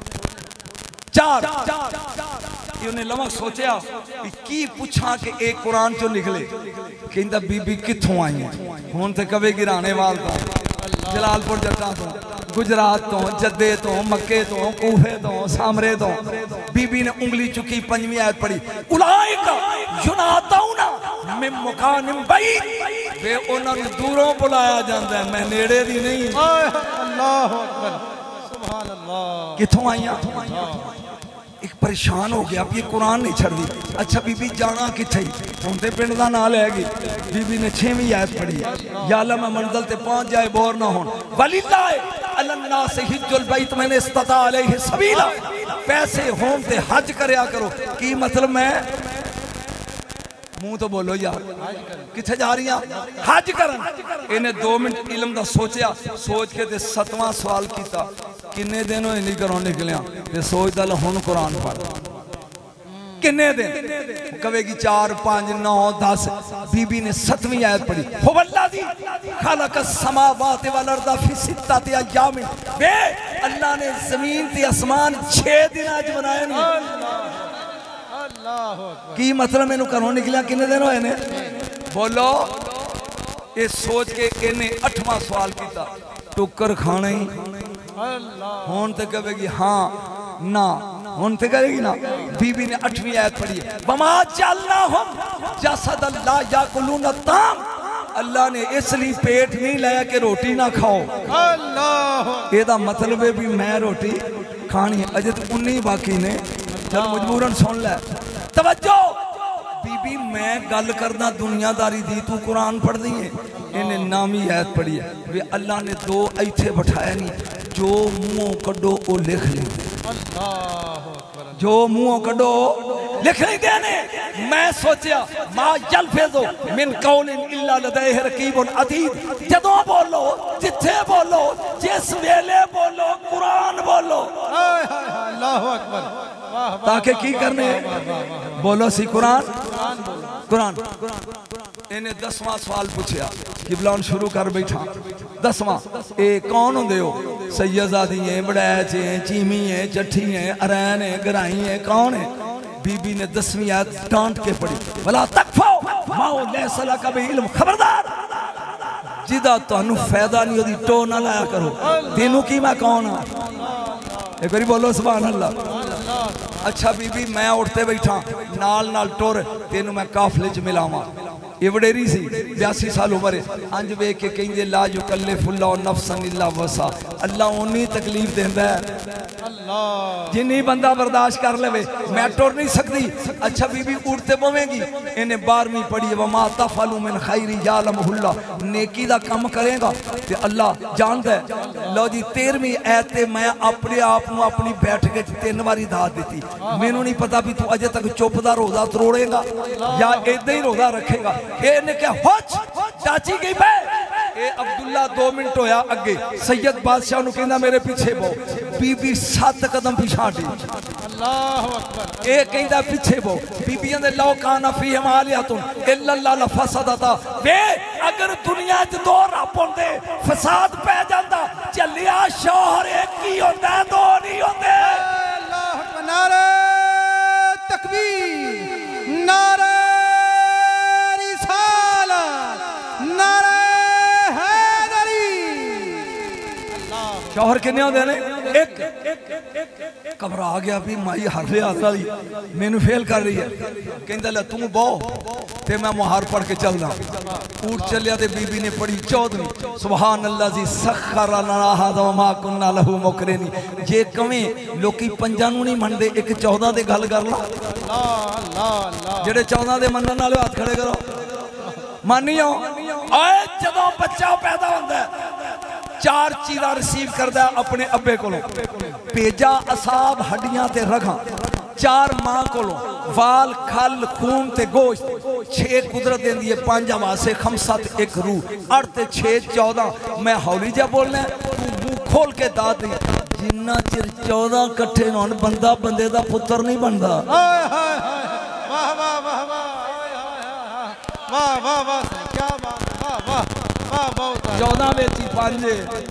Speaker 1: चार उन्हें लम्हा सोचा की पूछा कि एक कुरान चो निकले। कहता बीबी कित्थों आई है? हुण ते कवे गिराने वाल तो, जलालपुर जट्टा तो, गुजरात तो, जद्दे तो, मक्के तो, कूफे तो, सामरे तो। बीबी ने उंगली चुकी, पंजवीं आयत पढ़ी, उलाइका युनादौना मिन मकानिन बईद, वे उन्होंने दूरों बुलाया जाता है, मैं नेड़े दी नहीं।
Speaker 2: अल्लाह अकबर, सुभान अल्लाह।
Speaker 1: कित्थों आईयां? एक परेशान हो गया, ये कुरान नहीं छड़ दी। अच्छा बीबी जाना किथे? हुंदे पिंड दा नाम लैगी। बीबी ने छेवीं आयत पढ़ी, या अल्लाह मैं मंजिल ते पहुंच जाए बोर ना होन। वलिल्लाहि अलन्नास हिज्जुल बैत मन इस्तता अलैहि सबीला, पैसे हों ते हज करया करो। की मतलब मैं मुंह तो बोलो यार, किथे जा रही हज करन? इन्हें दो मिनट इलम दा सोचा, सोच के ते सतवां सवाल किया, किन्ने दिन होए नहीं घरों निकलिया, ते सोचदा ला हुण कुरान पढ़। किन्ने दिन? कवेगी चार पांच नौ दस। बीबी ने सतवीं आयत पढ़ी, हुवल्लाज़ी खलक़स समावाति वल अर्ज़ फी सित्तति अय्यामिन, बे अल्लाह ने जमीन ते आसमान छह दिनां च बनाए ने। की मतलब मैनू घरों निकलिया किन्ने दिन होए ने? बोलो। ये सोच के इन्हें अठवां सवाल किया, टुक्कर खाना ही? हुण ते कहेगी हाँ ना, हुण ते कहेगी ना। बीबी ने अठवीं आयत पढ़ी, वमा जअलनाहुम जसदन ला याकुलून ताम, अल्लाह ने इसलिए पेट नहीं लाया कि रोटी ना खाओ। अल्लाह, एदा मतलब है भी मैं रोटी खानी है। अजे तो उन्नी बाकी ने, चल मजबूरन सुन ले। तवज्जो बीबी, मैं गल करना दुनियादारी दी, तू कुरान पढ़ दी है। इन्हें नामी आयत पढ़ी है, वे अल्लाह ने दो इत्थे बिठाया नहीं, जो मुंहों कड्डो वो लिख ले। जो मुंहों कड्डो लिख नहीं देने। मैं सोचा मा यल्फिज़ु मिन कौलिन इल्ला लदैहि रकीबुन अतीद, जदों बोलो, जिथे बोलो, जिस वेले बोलो, कुरान बोलो।
Speaker 2: अल्लाह अकबर।
Speaker 1: ताकि की करने बोलो सी कुरान कुरान। इन्हें दसवां सवाल पूछया, किबलान शुरू कर बैठा। दसवां, ए कौन होंदे हो? सैयदादी है, बड़ैच है, चीमी है, चट्ठी है, अरैन है, गराई है, कौन है? बीबी ने दसवीं आयत डांट के पढ़ी, वला तकफो माओ लैसा लका बि इल्म, खबरदार जिदा तुहानू फायदा नहीं ओदी टो ना लाया करो। तेनू की मैं कौन हाँ? एक बारी बोलो सुभान अल्लाह। अच्छा बीबी, मैं उठते बैठा, नाल नाल टुर, तेनू मैं काफले च मिलावा। ये वडेरी सी, बयासी साल उम्र है। अंज वेख के कहिंदे ला युकल्लिफुल्लाहु नफ्सन इल्ला वसा, अल्लाह उन्नी तकलीफ देंदा है जिन्नी बंदा बर्दाश्त कर लेवे। मैं टुर नहीं सकती। अच्छा बीबी उठते पवेगी। इन्हें बारहवीं पढ़ी, वमा तफअलु मिन खैरि यालमुहुल्लाह, नेकी दा काम करेगा ते अल्लाह जानदा है। लो जी तेरहवीं आयत ते मैं अपने आप को अपनी बैठक च तीन बारी दात दी। मैनू नहीं पता भी तू अजे तक चुप दा रोजा तरोड़ेगा या इदा ही रोजा रखेगा। इन्हें क्या होच चाची गई पे ए अब्दुल्ला दो मिनट होया अगे, सैयद बादशाह नु कहंदा मेरे पीछे बो। बीबी सात कदम पिछा हटी।
Speaker 2: अल्लाह अकबर।
Speaker 1: ए कहंदा पिछे वो बीबियां दे लौ काना फी हिमालयतुन इल्ला लफसदता वे अगर दुनिया च दो रब होंदे फसाद पै जांदा चलिया शौहर एक ही होंदा दो नहीं होंदे।
Speaker 2: अल्लाह अकबर। नारे तकबीर, नारे रिसालत, नारे हैदरी।
Speaker 1: शौहर किन्ने होंदे ने? एक। घबरा गया भी माई हर लिहाज वाली मैनू फेल कर रही है। कहंदा ले तू बहु ते मैं मुहार पढ़ के चलदा। ऊट चलिया ते बीबी ने पढ़ी चौदहवीं सुभान अल्लाह जी सखर लना हादा मा कुन्ना लहू मुकरिनी। जे कवें लोकी पंजां नू नहीं मनदे एक चौदह ते गल कर ला। जेड़े चौदह दे मनन वाले हाथ खड़े करो। मानियो ओए जदों बच्चा पैदा होंदा चार चीज़ां रिसीव करदा अपने अब्बे कोलों भेजा असाब हड्डियां ते रगां, चार मां कोलों वाल खल खून ते गोश्त, छे कुदरत देंदी है पांच हवासे खमसा ते एक रूह अठ ते छे चौदह। मैं हौली जा बोलना तू मुंह खोल के दाद दी। जिन्ना चिर चौदह कट्ठे होण बंदा बंदे दा पुत्र नहीं बनदा।
Speaker 2: वाह वाह वाह वाह वाह वाह वाह क्या बात। वाह वाह वाह बहुत
Speaker 1: चौदह बेची पांच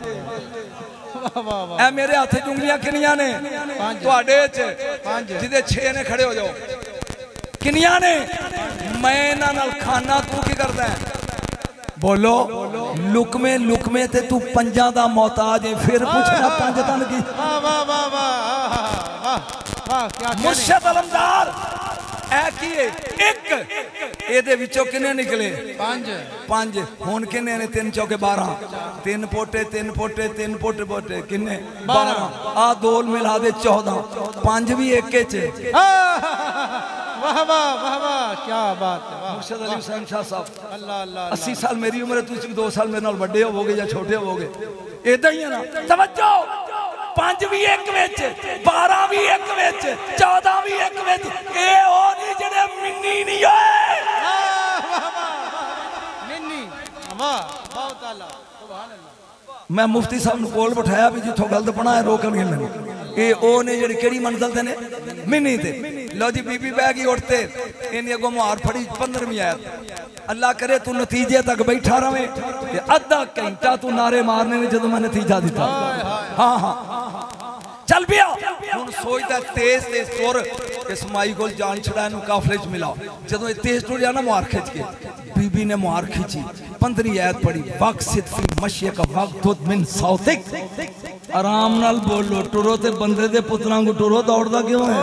Speaker 1: ए मेरे हाथ उंगलियां किनियां ने तुहाडे च जिदे छे ने खड़े हो जाओ किनियां ने। मैं इन्हां नाल खाना तू की करदा है बोलो लुकमे लुकमे ते तू पंजां दा मोहताज है फिर पूछना पंज तन की।
Speaker 2: वाह वाह वाह वाह वाह क्या
Speaker 1: मुर्शद अलमदार ए की एक एदे विचों किन्ने निकले?
Speaker 2: पांच।
Speaker 1: पांच हुण किन्ने ने? तीन चौके बारह। तीन पोटे तीन पोटे तीन पोटे पोटे किन्ने? बारह। आ दोल मिला दे चौदह। पांच भी एक च।
Speaker 2: वाह वाह वाह वाह क्या बात है।
Speaker 1: मुर्शद अली हुसैन शाह साहब
Speaker 2: अल्लाह अल्लाह।
Speaker 1: अस्सी साल मेरी उम्र है, तुम दो साल मेरे नाल बड़े होवोगे या छोटे होवोगे। इदा ही है ना। तवज्जो पांच भी एक विच, बारह भी एक विच, चौदह भी एक विच। ए ओ नहीं जेड़े मिन्नी नहीं होए।
Speaker 2: मिन्नी वाह बहुत आला सुभान अल्लाह।
Speaker 1: मैं मुफ्ती साहब को कोल बिठाया भी जिथों गलत पढ़ा है रोकणगे मैनू। ए ओ ने जेड़ी केड़ी मंजिल ते ने? मिन्नी ते। लो जी बीबी बह गई उठते इन्हें अगों मुहार फड़ी पंद्रहवीं आयत। अल्लाह करे तू नतीजे तक बैठा रहे अद्धा घंटा तू नारे मारने ने जदों मैं नतीजा दिता। हाँ हाँ चल पिया हुण सोचदा तेज तेज सुर इस माई को जान छड़ा इनू काफले च मिला। जदों तेज टुर जाना मुहार खिंच के बीबी ने मुहार खिंची पंद्रहवीं आयत पढ़ी वक्सित फी मशयक वक्तुद मिन सौतिक। आराम नाल बोलो टुरो ते बंदे दे पुत्रां को टुरो दौड़दा क्यों है?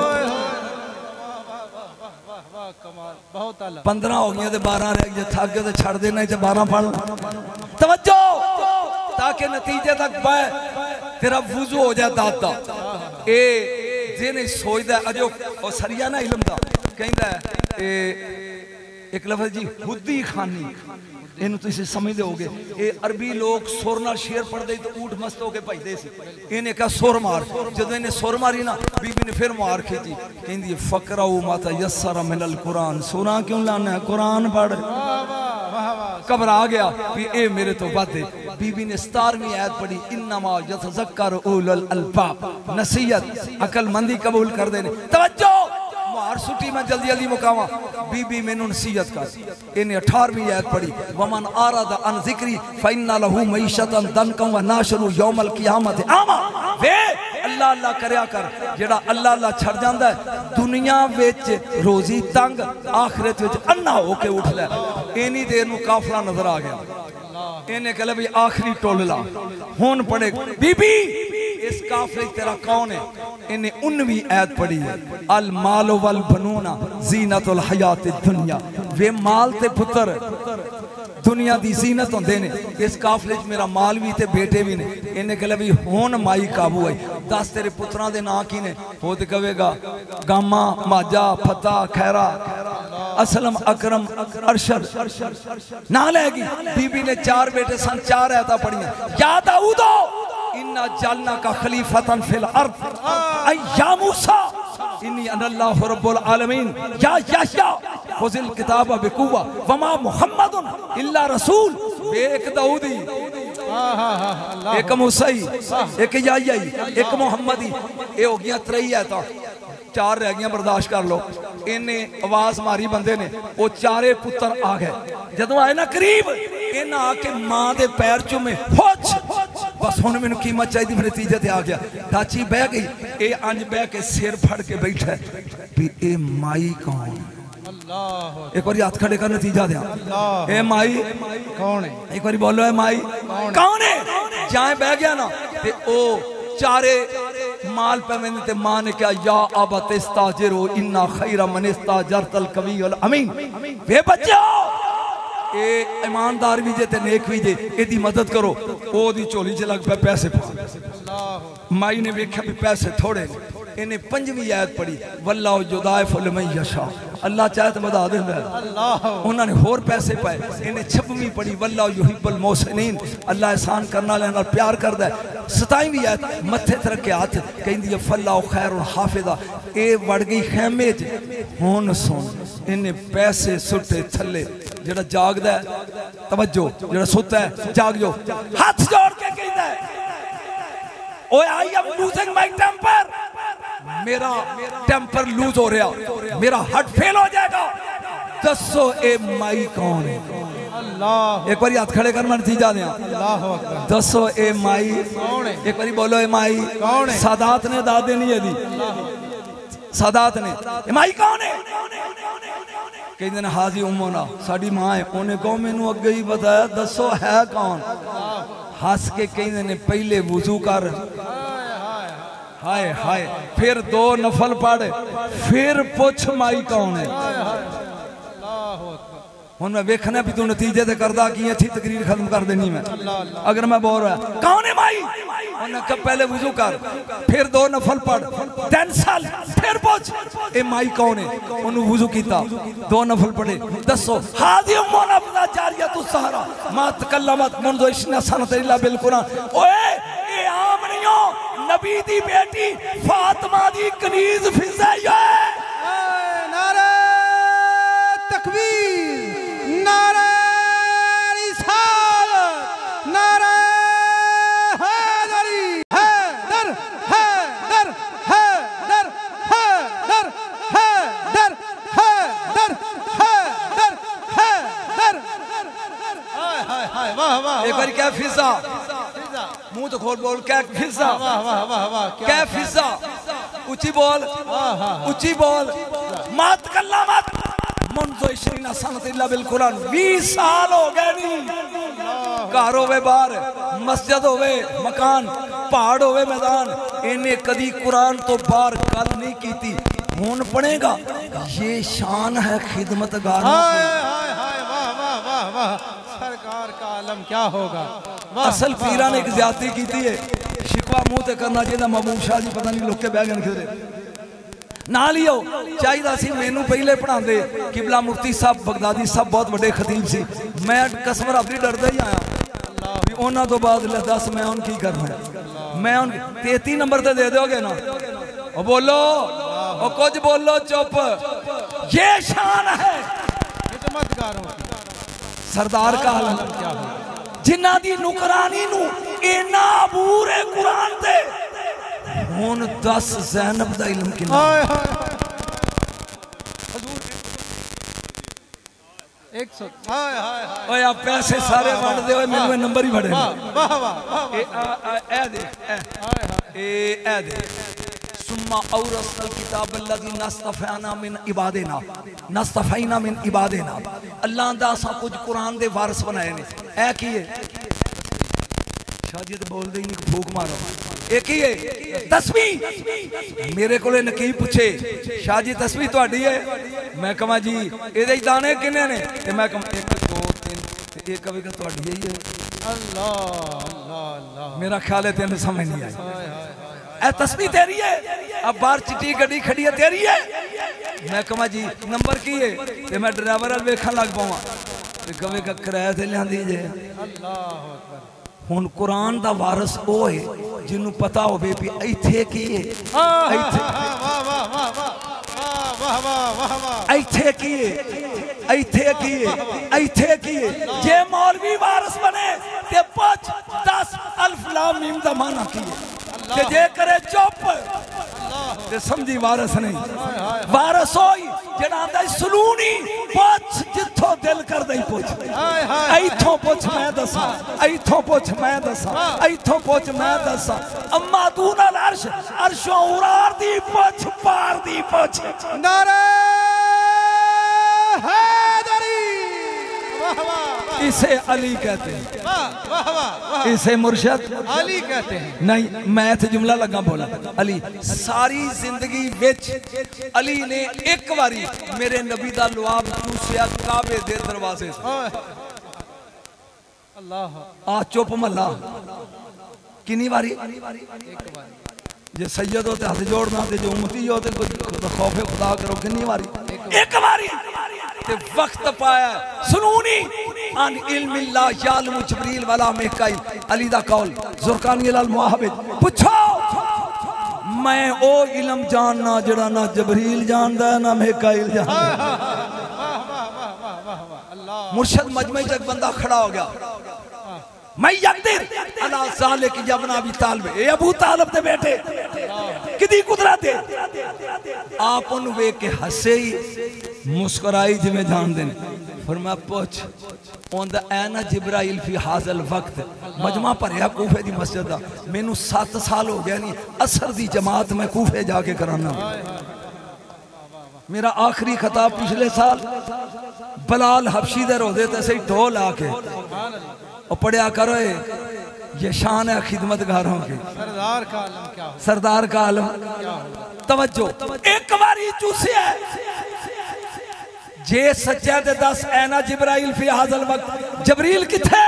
Speaker 1: पंद्रह हो गई बारह रह गए थक गए तो छड़ देना च बारह पढ़। तवज्जो ताकि नतीजे तक पाए तेरा वुजू हो जाए दादा। ए जे नहीं सोचदा अजो और सरिया ना इल्म दा कहंदा ए एक लफ्ज जी हुद्दी खानी इन्हू तुम समझते होगे। ये अरबी लोग सुर नाल शेर पढ़ते तो ऊठ मस्त होके भजते सी। इन्हें कहा सुर मार जब इन्हें सुर मारी ना बीबी ने फिर मार खींची कहती फकराऊ माता यस्सर मिनल कुरान। सुरा क्यों लाना है कुरान पढ़। घबरा गया भी ए मेरे तो बात है। बीबी ने सतारवीं आयत पढ़ी इन्नमा यतज़क्कर उलुल अलबाब। नसीहत अकलमंदी कबूल कर देने। तवज्जो मार सुटी मैं जल्दी जल्दी मुकावा बीबी मैनू नसीहत कर। इन्हें अठारहवीं आयत पढ़ी वमन आरद अन जिक्री फइन्ना लहू मईशतन दनकम व नाशरु यौमल क़ियामत आमा। वे अल्लाह अल्लाह करया कर जेड़ा अल्लाह अल्लाह छड़ जांदा है दुनिया विच रोजी तंग आखिरत विच अन्ना होके उठ लै। इन्नी देर नू काफला नजर आ गया। इन्हें कहला भी आखिरी टोलला हुण पढ़े बीबी इस काफले तेरा कौन है? इन्हें उन्नवीं आयत पढ़ी है अल माल वल बनूना जीनतुल हयात दुनिया। वे माल ते पुत्र दुनिया दी जीनत होंदे ने। इस काफले च मेरा माल भी ते बेटे भी ने। इन्हें कहला भी हुण माई काबू आई दस तेरे पुत्रां दे नां की ने? हो ते कहेगा गामा माजा फता खैरा असलम अकरम अरशद ना लेगी। बीबी ने चार बेटे सन चार आयतां पढ़ियां या दाऊदो इन्ना जलना का खलीफतन फिल अर्द या मूसा इन्नी अनल्लाहु रब्बुल आलमीन या याह्या खुज़िल किताब बिकुव्वा वमा मुहम्मदुन इल्ला रसूल। एक दाऊदी एक मूसाई एक याह्याई एक मुहम्मदी ये हो गया त्रई आयतां। चार रह गई बर्दाश्त कर लो। इन्हें आवाज मारी बंदे ने, वो चारे पुत्र आ गए। जदों आए ना करीब, इन्हें आके मां के पैर चूमे, होच बस हुण मैनूं कीमत चाहिए। फिर नतीजे ते आ गया, चाची बह गई, ये अंज बह के सिर फड़ के बैठा भी ए माई कौन। एक बार हाथ खड़े कर नतीजा दिया, ए माई
Speaker 2: कौन है?
Speaker 1: एक बार बोलो ए माई कौन है। जाए बह गया ना ते ओ चारे माल पे मैंने ते मां ने क्या या अबत इस्ताजिरो इन्ना खैरा मन इस्ताजरतल कवी अल अमीन। वे बच्चो ए ईमानदार भी जे ते नेक भी जे, एदी मदद करो। ओ दी झोली च लग पे पैसे पा। माई ने वेख्या भी पैसे थोड़े, इन्हें पंजवीं आयत पढ़ी, वल्लाहु युदाइफु लिमन यशा, अल्लाह चाहे तो बता देंदा है। उन्होंने होर पैसे पाए। इन्हें छब्बीं पढ़ी, वल्लाहु युहिब्बुल मोहसिनीन, अल्लाह एहसान करने वाले नाल प्यार करदा है। सताईवीं आयत मत्थे ते रखे हाथ, कहंदी है फल्लाहु खैरुल हाफिज़ा, ए वड़ गई खैमे च। हुण सुन, इन्हें पैसे सुट्टे थले। जेड़ा जागदा है तवज्जो, जेड़ा सुता है जाग जो, हाथ जोड़ के कहंदा है ओए I am losing my temper, मेरा टेम्पर लूज हो रहा, मेरा हार्ट फेल हो जाएगा। दसो ए माई कौन है?
Speaker 2: अल्लाह।
Speaker 1: एक बार हाथ खड़े कर मैं नतीजा दिया। दसो ए माई
Speaker 2: कौन है?
Speaker 1: एक बार बोलो ए माई कौन है? सादात ने दाद देनी है दी, सादात ने ए माई कौन है? कहते ने हाजी उम्मोना, साड़ी मां है। उन्हें कहो मैनू अगे ही बताया, दसो है कौन? हस के कहते ने पहले वुजू कर, हाय हाय, फिर दो नफल पढ़, फिर पुछ माई कौन है। हुण मैं वेखना भी तू नतीजे ते करदा की, अच्छी तकरीर खत्म कर देनी मैं। अगर मैं बोल रहा कौन है माई, उन्हें कब पहले वुजू कर, फिर दो नफल पढ़, तीन साल फिर पूछ ए माई कौन है। उन्हें वुजू कीता, दो नफल पढ़े, दसो हादी उम्मुना बिला जारिया तू सहारा मा तकल्लमत मुंज़ इश्ना सनत इल्ला बिल कुरान। ओए ए आम नहीं हो, नबी दी बेटी फातिमा दी कनीज फिजा है।
Speaker 2: नारे तकबीर, नारे रिसालत, नारे हैदरी, हैदर हैदर हैदर हैदर हैदर हैदर हैदर हैदर। हाय हाय हाय, वाह वाह।
Speaker 1: एक बार क्या फिजा, मुंह तो खोल बोल, क्या फिजा,
Speaker 2: वाह वाह वाह वाह,
Speaker 1: क्या फिजा, ऊंची बोल, ऊंची बोल। मत कल्ला मत मुंज़ो इश्रीना सनत इल्ला बिल कुरान। बीस साल हो गए नहीं, घर होवे बाहर, मस्जिद होवे मकान, पहाड़ होवे मैदान, इन्हें कदी कुरान तो बाहर गल नहीं की। हुण पढ़ेगा, ये शान है खिदमतगार।
Speaker 2: हाय हाय हाय, वाह वाह वाह वाह, सरकार का आलम क्या होगा।
Speaker 1: असल पीरा ने एक ज्यादती की थी, शिकवा मुंह ते करना चाहिए। महबूब शाह जी पता नहीं लोके बह गए किधरे ना लियो चाहिए सी। मैनू पहले पढ़ाते किबला मुफ्ती साहब बगदादी साहब बहुत बड़े खतीब सी। मैं कसम रब दी डरदा ही आया भी उन्होंने तो बाद ले दस मैं उन की करना है। मैं उन तेती नंबर ते दे दोगे ना, ओ बोलो ओ कुछ बोलो चुप। ये शान है सरदार का आलम, जिन्ना दी नुकरानी नू इना अबूर है कुरान ते। हुण दस ज़ैनब दा इल्म किन्ना।
Speaker 2: एक सौ हाय हाय हाय।
Speaker 1: ओए आप पैसे सारे वंड दे, ओए मेनू नंबर ही बड़े।
Speaker 2: वाह वाह वाह।
Speaker 1: ए आ ए दे ए ए दे सुम्मा औरसल किताब अल्लज़ी नस्तफ़ैना मिन इबादिना, नस्तफ़ैना मिन इबादिना। अल्लाह दा असां कुछ कुरान दे वारिस बनाए ने। ए की है शादी तो बोल दे नहीं, फूक मारो। एक ही है तस्बीह। मेरे को नकीब पूछे शाह जी तस्बीह तुहाडी है, मैं कहा जी ये दाने किन्ने ने, ते मैं कहा एक दो तीन, एक कभी का तुहाडी ही है।
Speaker 2: अल्लाह अल्लाह अल्लाह,
Speaker 1: मेरा ख्याल है तेन समझ नहीं आई। ए तस्बीह तेरी है, अब बाहर चिट्टी गड्डी खड़ी है तेरी है। मैं कहा जी नंबर की है, ते मैं ड्राइवर वाल वेखन लग पावा, कभी का किराया ते लियांदी जे।
Speaker 2: अल्लाह अकबर।
Speaker 1: हुण कुरान दा वारिस ओ है जिन्नू पता होवे भी इत्थे की है, इत्थे
Speaker 2: वाह वाह वाह वाह वाह वाह वाह,
Speaker 1: इत्थे की है, इत्थे की है, इत्थे की है। जे मौलवी वारिस बने ते पांच दस अल्फ लाम मीम दा माना की है, ते जे करे चुप ते समझी वारस नहीं। वारस होई जेड़ा आंदा सलूनी पुछ जिथों दिल करदा ही पुछ। इथों पुछ मैं दसा, इथों पुछ मैं दसा, इथों पुछ मैं दसा। अम्मा तू ना अर्श अर्शों उरार दी पुछ पार दी पुछ।
Speaker 2: नारे हैदरी। वाह वाह।
Speaker 1: इसे अली कहते हैं।
Speaker 2: वाह वाह वाह।
Speaker 1: इसे मुर्शद
Speaker 2: अली कहते हैं।
Speaker 1: नहीं, मैं थे जुमला लगा बोला अली। सारी जिंदगी विच अली ने एक बारी मेरे नबी दा लुआब चूसिया काबे दे दरवाजे से।
Speaker 2: अल्लाह।
Speaker 1: आ चुप महला किन्नी बारी? जे सैयद हो ते हाथ जोड़ना, ते जो उम्मती हो ते खौफे खुदा करो। किन्नी बारी? एक बारी। ते वक्त पाया सुनूनी अन इल्मिल्ला यालमु जिब्रील वाला मिकाईल। अली दा कौल ज़ुरकानी अल मुआहबिद। पूछो मैं ओ इल्म जानना जड़ा ना जिब्रील जानदा ना मिकाईल जानदा। मुर्शद मजमे च एक बंदा खड़ा हो गया। मैं यकदीर अला ज़ालिक यबना अबी तालिब। ए अबू तालिब दे बेटे किदी कुदरत है। आप उन वे के हसे ही मुस्कुराई जिमें जान दें। फिर मैं पूछ ओंदा ऐ ना जिब्राइल फी हाज़ल वक्त। मजमा भरिया कूफे दी मस्जिद दा। मैनू सत्त साल हो गया नहीं असर दी जमात मैं कूफे जाके कराना। मेरा आखिरी खताब पिछले साल बलाल हबशी दे रोदे ते सही ढोल आके और पढ़िया करो ये शान है खिदमतगारों की।
Speaker 2: सरदार का आलम क्या हो?
Speaker 1: सरदार का आलम तवज्जो एक बारी चूसिया जे सच्चा ते दस ऐना जिब्राइल फी हाज़ल वक्त। जबरील किथे?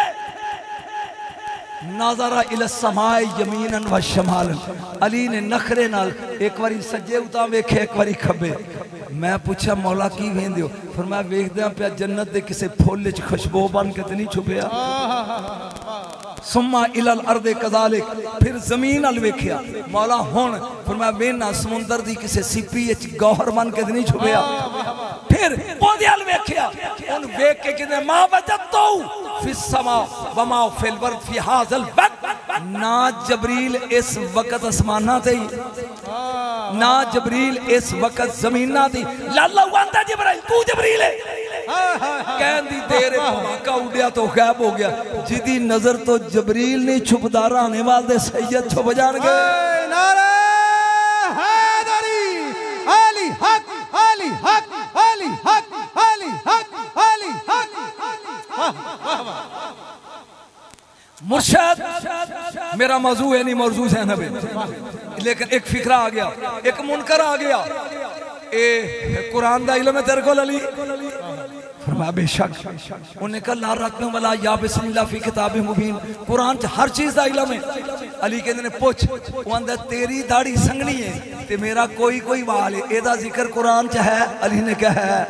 Speaker 1: नाज़रा इला समाए यमीनन व शमालन। अली ने नखरे नाल एक बारी सज्जे उता वेखे एक बारी खब्बे। मैं पूछा मौला की वेंदे हो? फिर मैं वेखदा पिया जन्नत दे किसे फुल च खुशबू बन के ते नहीं छुपया। सुम्मा इलल अर्दे कज़ालिक। फिर जमीन अल वेखिया मौला हुण। फिर मैं वेना समुंदर दी किसे सिपी च गौहर बन के ते नहीं छुपया। फिर ओदे अल वेखिया उन वेख के किने मा वजदतु फिस समा व मा फिल वर्द फी हाज़ल वक्त। ना जबरील इस वक्त आसमाना ते ना जबरील इस वक्त जमीना दी। लाला वांदा जिब्राइल तू जबरील है कहंदी देर धमाका उड़िया तो गायब हो गया। जिदी नजर तो जबरील नहीं छुपदा रहने वाले सैयद छुप जाएंगे।
Speaker 2: नारे हैदरी। अली हक अली हक अली हक अली हक अली हक।
Speaker 1: मुर्शद मेरा मौजू है नहीं मौजू है नबी। लेकिन एक फिक्रा आ गया, एक मुनकर आ गया। ए कुरान दा इल्म है तेरे को अली? फरमाया बेशक। उन्हें कहा ला रखने वाला या बिस्मिल्लाह फी किताब मुबीन। कुरान च हर चीज दा इल्म है। अली कहते ने पूछ वो आंदा तेरी दाढ़ी संगनी है ते मेरा कोई कोई वाल है। एदा जिक्र कुरान च है? अली ने कहा है।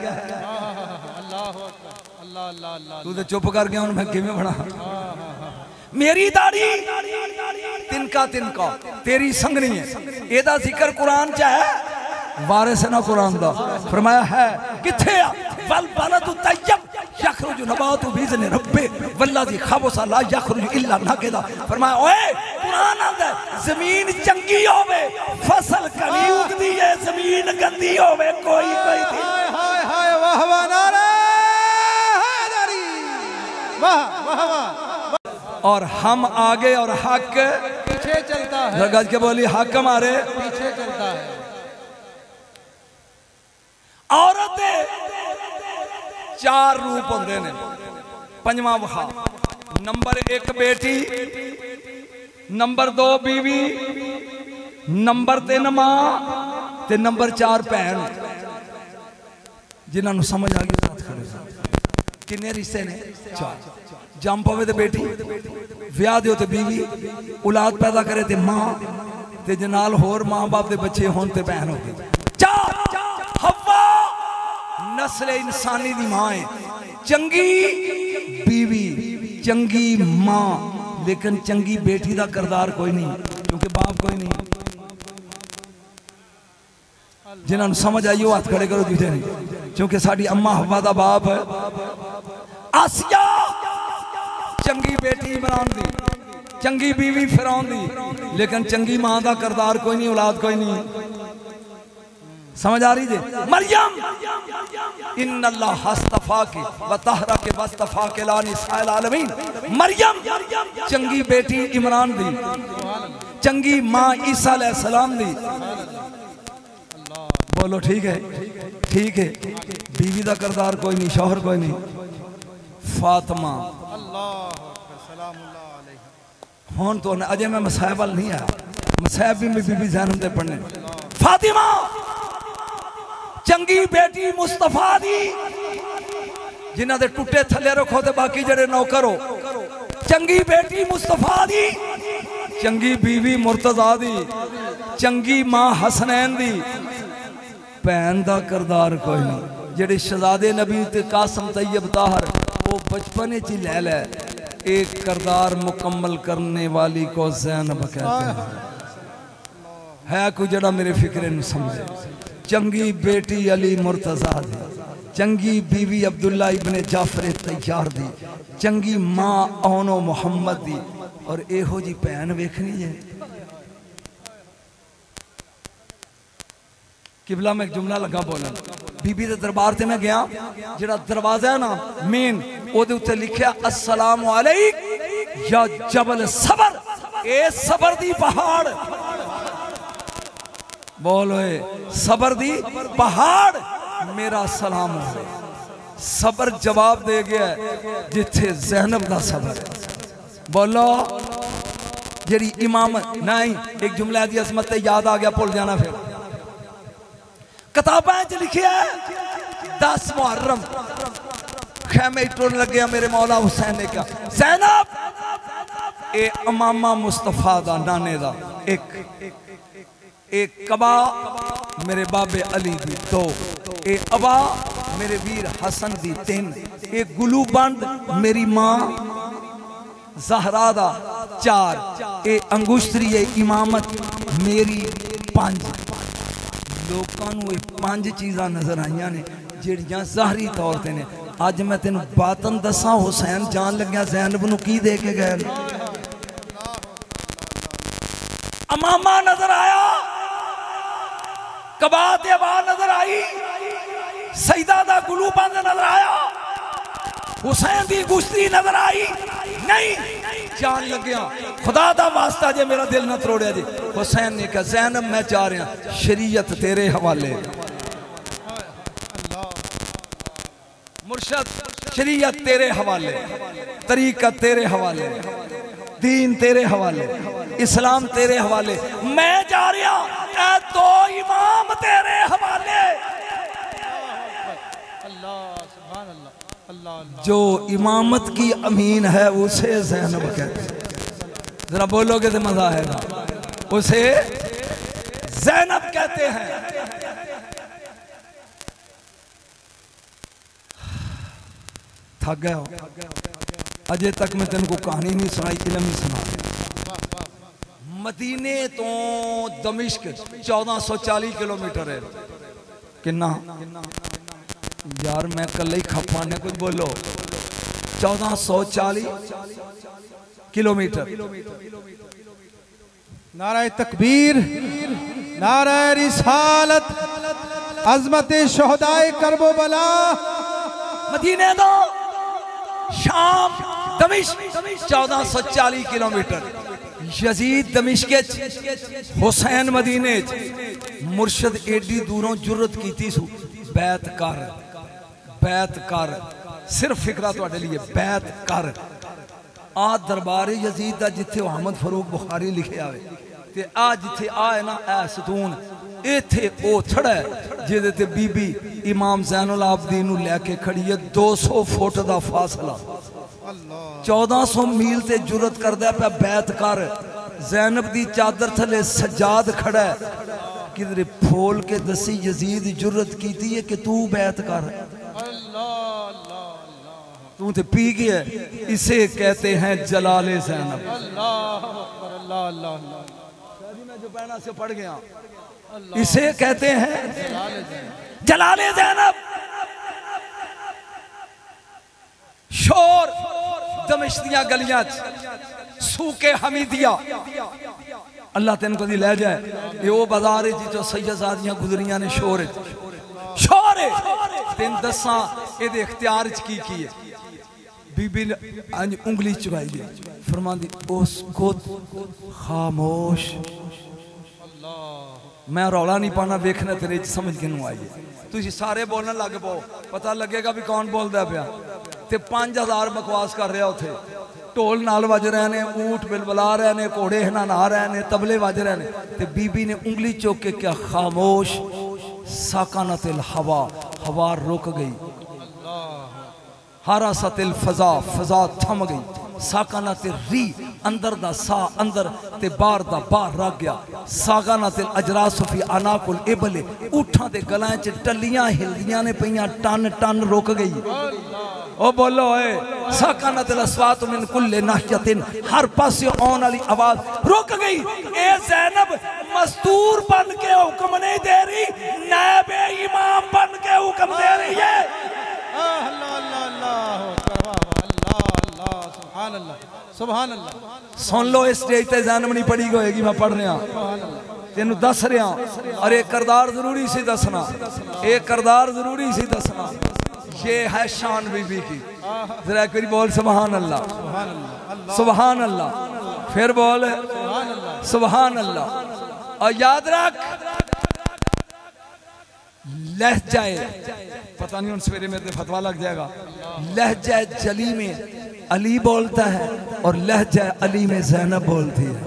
Speaker 1: तू तो चुप कर गया हूं मैं किवें बना? मेरी दाढ़ी तिनका तिनका तेरी संगनी है। एदा जिक्र कुरान च है? वारिस है ना कुरान दा। फरमाया है किथे आ? वल बलदु तय्यब यखरुजु नबातु बिइज़्नि रब्बि वल्लज़ी खबुसा ला यखरुजु इल्ला नकिदा। फरमाया ओए कुरान आंदा जमीन चंगी होवे फसल कली उगदी है, जमीन गंदी होवे कोई कोई थी।
Speaker 2: हाय हाय हाय वाह वाह नारे हैदरी। वाह वाह वाह।
Speaker 1: और हम आगे और हक
Speaker 2: पीछे चलता है।
Speaker 1: गज के बोली हक हमारे
Speaker 2: पीछे चलता है।
Speaker 1: औरत चार रूप होंगे ने। पंजवा वखा नंबर एक बेटी, नंबर दो बीवी, नंबर तीन मां ते नंबर चार भैन। जिन्होंने समझ आ गई किन्ने रिश्ते ने? चार। जम पवे तो बेटी, ब्याह दो तो बीवी, औलाद पैदा करे तो मां, ते जनाल होर मां बाप के बच्चे होन ते भैन होगी। चार। हव्वा नस्ल इंसानी दी मां है। चंगी बीवी, चंगी मां, लेकिन चंगी बेटी का किरदार कोई नहीं क्योंकि बाप कोई नहीं। जिन्होंने समझ आई वो हाथ खड़े करो दूसरे नहीं क्योंकि साड़ी अम्मा हव्वा का बाप है। आसिया चंगी बेटी इमरान दी, चंगी बीवी फिरौन दी, लेकिन चंगी मां का किरदार कोई नहीं, औलाद कोई नहीं। समझ आ रही है? मरियम इन्नल्लाह हस्तफा के व तहरा के वस्तफा के लानी साइल आलमीन। मरियम चंगी बेटी इमरान दी, चंगी मां ईसा अलैहिस्सलाम दी। बोलो ठीक है, ठीक है। बीवी का करदार कोई नहीं, शौहर कोई नहीं। फातिमा हूं तो अजय मैं मसाहब वाल नहीं आया, मसाहब भी मैं बीबी ज़ैनब दे पढ़ने। फातिमा चंगी बेटी मुस्तफा दी, जिन्हां दे टुटे थले रखो ते बाकी जड़े नौकर हो। चंगी बेटी मुस्तफा दी, चंगी बीवी मुर्तजा दी, चंगी मां हसनैन दी। भैन दा करदार कोई नहीं। जेड़े शहजादे नबी ते कासम तैयब ताहर वो बचपन च ले ले। एक करदार मुकम्मल करने वाली को ज़ैनब कहते हैं। है कोई जड़ा मेरे फिक्रे न समझे। चंगी बेटी अली मुर्तजा दी, चंगी बीवी अब्दुल्ला इब्ने जाफर तैयार दी, चंगी मां ओनो मुहम्मद दी। और एहो जी भैन वेखनी है। किबला में एक जुमला लगा बोलन। बीबी के दरबार से मैं गया, जेड़ा दरवाजा है ना मेन, ओदे उत्ते लिखा अस्सलाम अलैक या जबल सबर, ए सबर दी पहाड़। बोलो सबर दी पहाड़ मेरा सलाम हो। सबर जवाब दे गया जिथे ज़ैनब दा सबर है। बोलो जेड़ी इमामत नहीं। एक जुमला दी अजमत याद आ गया, भूल जाना फिर। किताबें च लिखिया दस मुहर्रम खैमे टुरन लगे मेरे मौला हुसैन ने कहा ज़ैनब ए अमामा मुस्तफा दा नाने दा एक एक कबा मेरे बाबे अली दी दो, ए अबा मेरे वीर हसन दी तीन, ए गुलू बंद मेरी मां ज़हरा दा चार, ए अंगुश्तरी ए इमामत मेरी पांच। लोगों को पांच चीज़ा नजर आईया ने जिहड़ियां ज़ाहरी तौर ते ने। अज मैं तेन बातन दसा हुसैन जान लग्या ज़ैनब नूं की दे के गए। अमामा नजर आया, कबा ते अबा नजर आई, सईदा दा गुलू बंद नजर आया, हुसैन दी गुश्ती नजर आई। नहीं जान लग्या खुदा दा वास्ता जे मेरा दिल न तरोड़िया जी। हुसैन ने कहा ज़ैनब मैं जा रहा, शरीयत तेरे हवाले, मुर्शद शरीयत तेरे हवाले, तरीक़त तेरे हवाले, दीन तेरे हवाले, इस्लाम तेरे हवाले। मैं जा रहा, ऐ दो इमाम तेरे हवाले। जो इमामत की अमीन है उसे ज़ैनब कहते हैं। जरा बोलोगे तो मजा आएगा। उसे ज़ैनब कहते हैं। थक गए हो? अजय तक मैं तेन को कहानी नहीं सुनाई, इल्म ही सुना। मदीने तो दमिश्क चौदह सौ चालीस किलोमीटर है। किन्ना यार मैं कल ही खपा ने कुछ बोलो। चौदह सौ चालीस किलोमीटर।
Speaker 2: नाराए तकबीर, नाराए रिसालत, अज़मत शोहदाए करबो बला।
Speaker 1: मदीने दो शाम दमिश्क चौदह सौ चालीस किलोमीटर। यजीद दमिश्क, हुसैन मदीने। मुर्शद एडी दूरों जुर्रत की सू बैत कर, बैत कर। सिर्फ फिक्रा तुहाडे लिए बैत कर। आ दरबार यजीद दा जिथे अहमद फरूक बुखारी लिखे आवे ते आ जिथे आ है ना ए सतून इथे ओ थड़ा जिहदे ते बीबी इमाम ज़ैनुल आबदीन नूं लैके खड़ी है। दो सौ फुट दा फासला, चौदह सौ मील ते जुरत करदा पिया बैत कर। ज़ैनब दी चादर थले सज्जाद खड़ा है। किधरे फोल के दसी यजीद जुरत की है कि तू बैत कर। तू तो पी गया। इसे कहते हैं जलाले ज़ैनब। मैं जो पहना से पढ़ गया, इसे कहते हैं जलाले ज़ैनब। शोर दमिश्क दियां गलियां, सूके हमीदिया अल्लाह तेन कभी लै जाए ये वो बाजार जो सैयदजादियां गुजरियां ने शोर शोर तेन दसा ये इख्तियार च की की है बीबी ने उंगली चुकाई दी फरमांदी उसको खामोश मैं रौला नहीं पाना वेखना तेरे समझ के आई है तुझे सारे बोलने लग पाओ पता लगेगा भी कौन बोलता पाया ते पांच हजार बकवास कर रहा उथे ढोल नाल वज रहे ने ऊंट बिलबला रहे ने घोड़े हिना नहा रहे ने तबले वज रहे ने ते बीबी ने उंगली चुक के क्या खामोश साकानतिल हवा हवा रुक गई हारासतिल फजा फजा थम गई साकानतिल री अंदर दा सा अंदर ते बाहर दा बाहर रह गया साकानतिल अजरास फी अनाकुल इबले ऊठां दे गलां च टलियां हिलदियां ने पईयां टन टन रुक गई ओ बोलो ए साकानतिल अस्वात मिन कुल्ले नाहियतिन हर पासे आने वाली आवाज रुक गई ए ज़ैनब मस्तूर बन के हुक्म नहीं दे रही नायब इमाम बन के हुक्म दे रही है
Speaker 2: अल्लाह अल्लाह अल्लाह अल्लाह अल्लाह सुभान अल्लाह सुभान अल्लाह
Speaker 1: सुन लो इस स्टेज ते ज़ैनब नहीं पढ़ी होएगी मैं पढ़ रहा तेन दस रहा और एक करदार जरूरी सी दसना एक करदार जरूरी सी दसना ये है शान बीबी की जरा एक बार बोल सुभान अल्लाह सुभान अल्लाह फिर बोल सुभान अल्लाह और याद रख लहजाए पता नहीं उन सवेरे मेरे फतवा लग जाएगा लहजा जली में अली बोलता है और लहजा अली में ज़ैनब बोलती है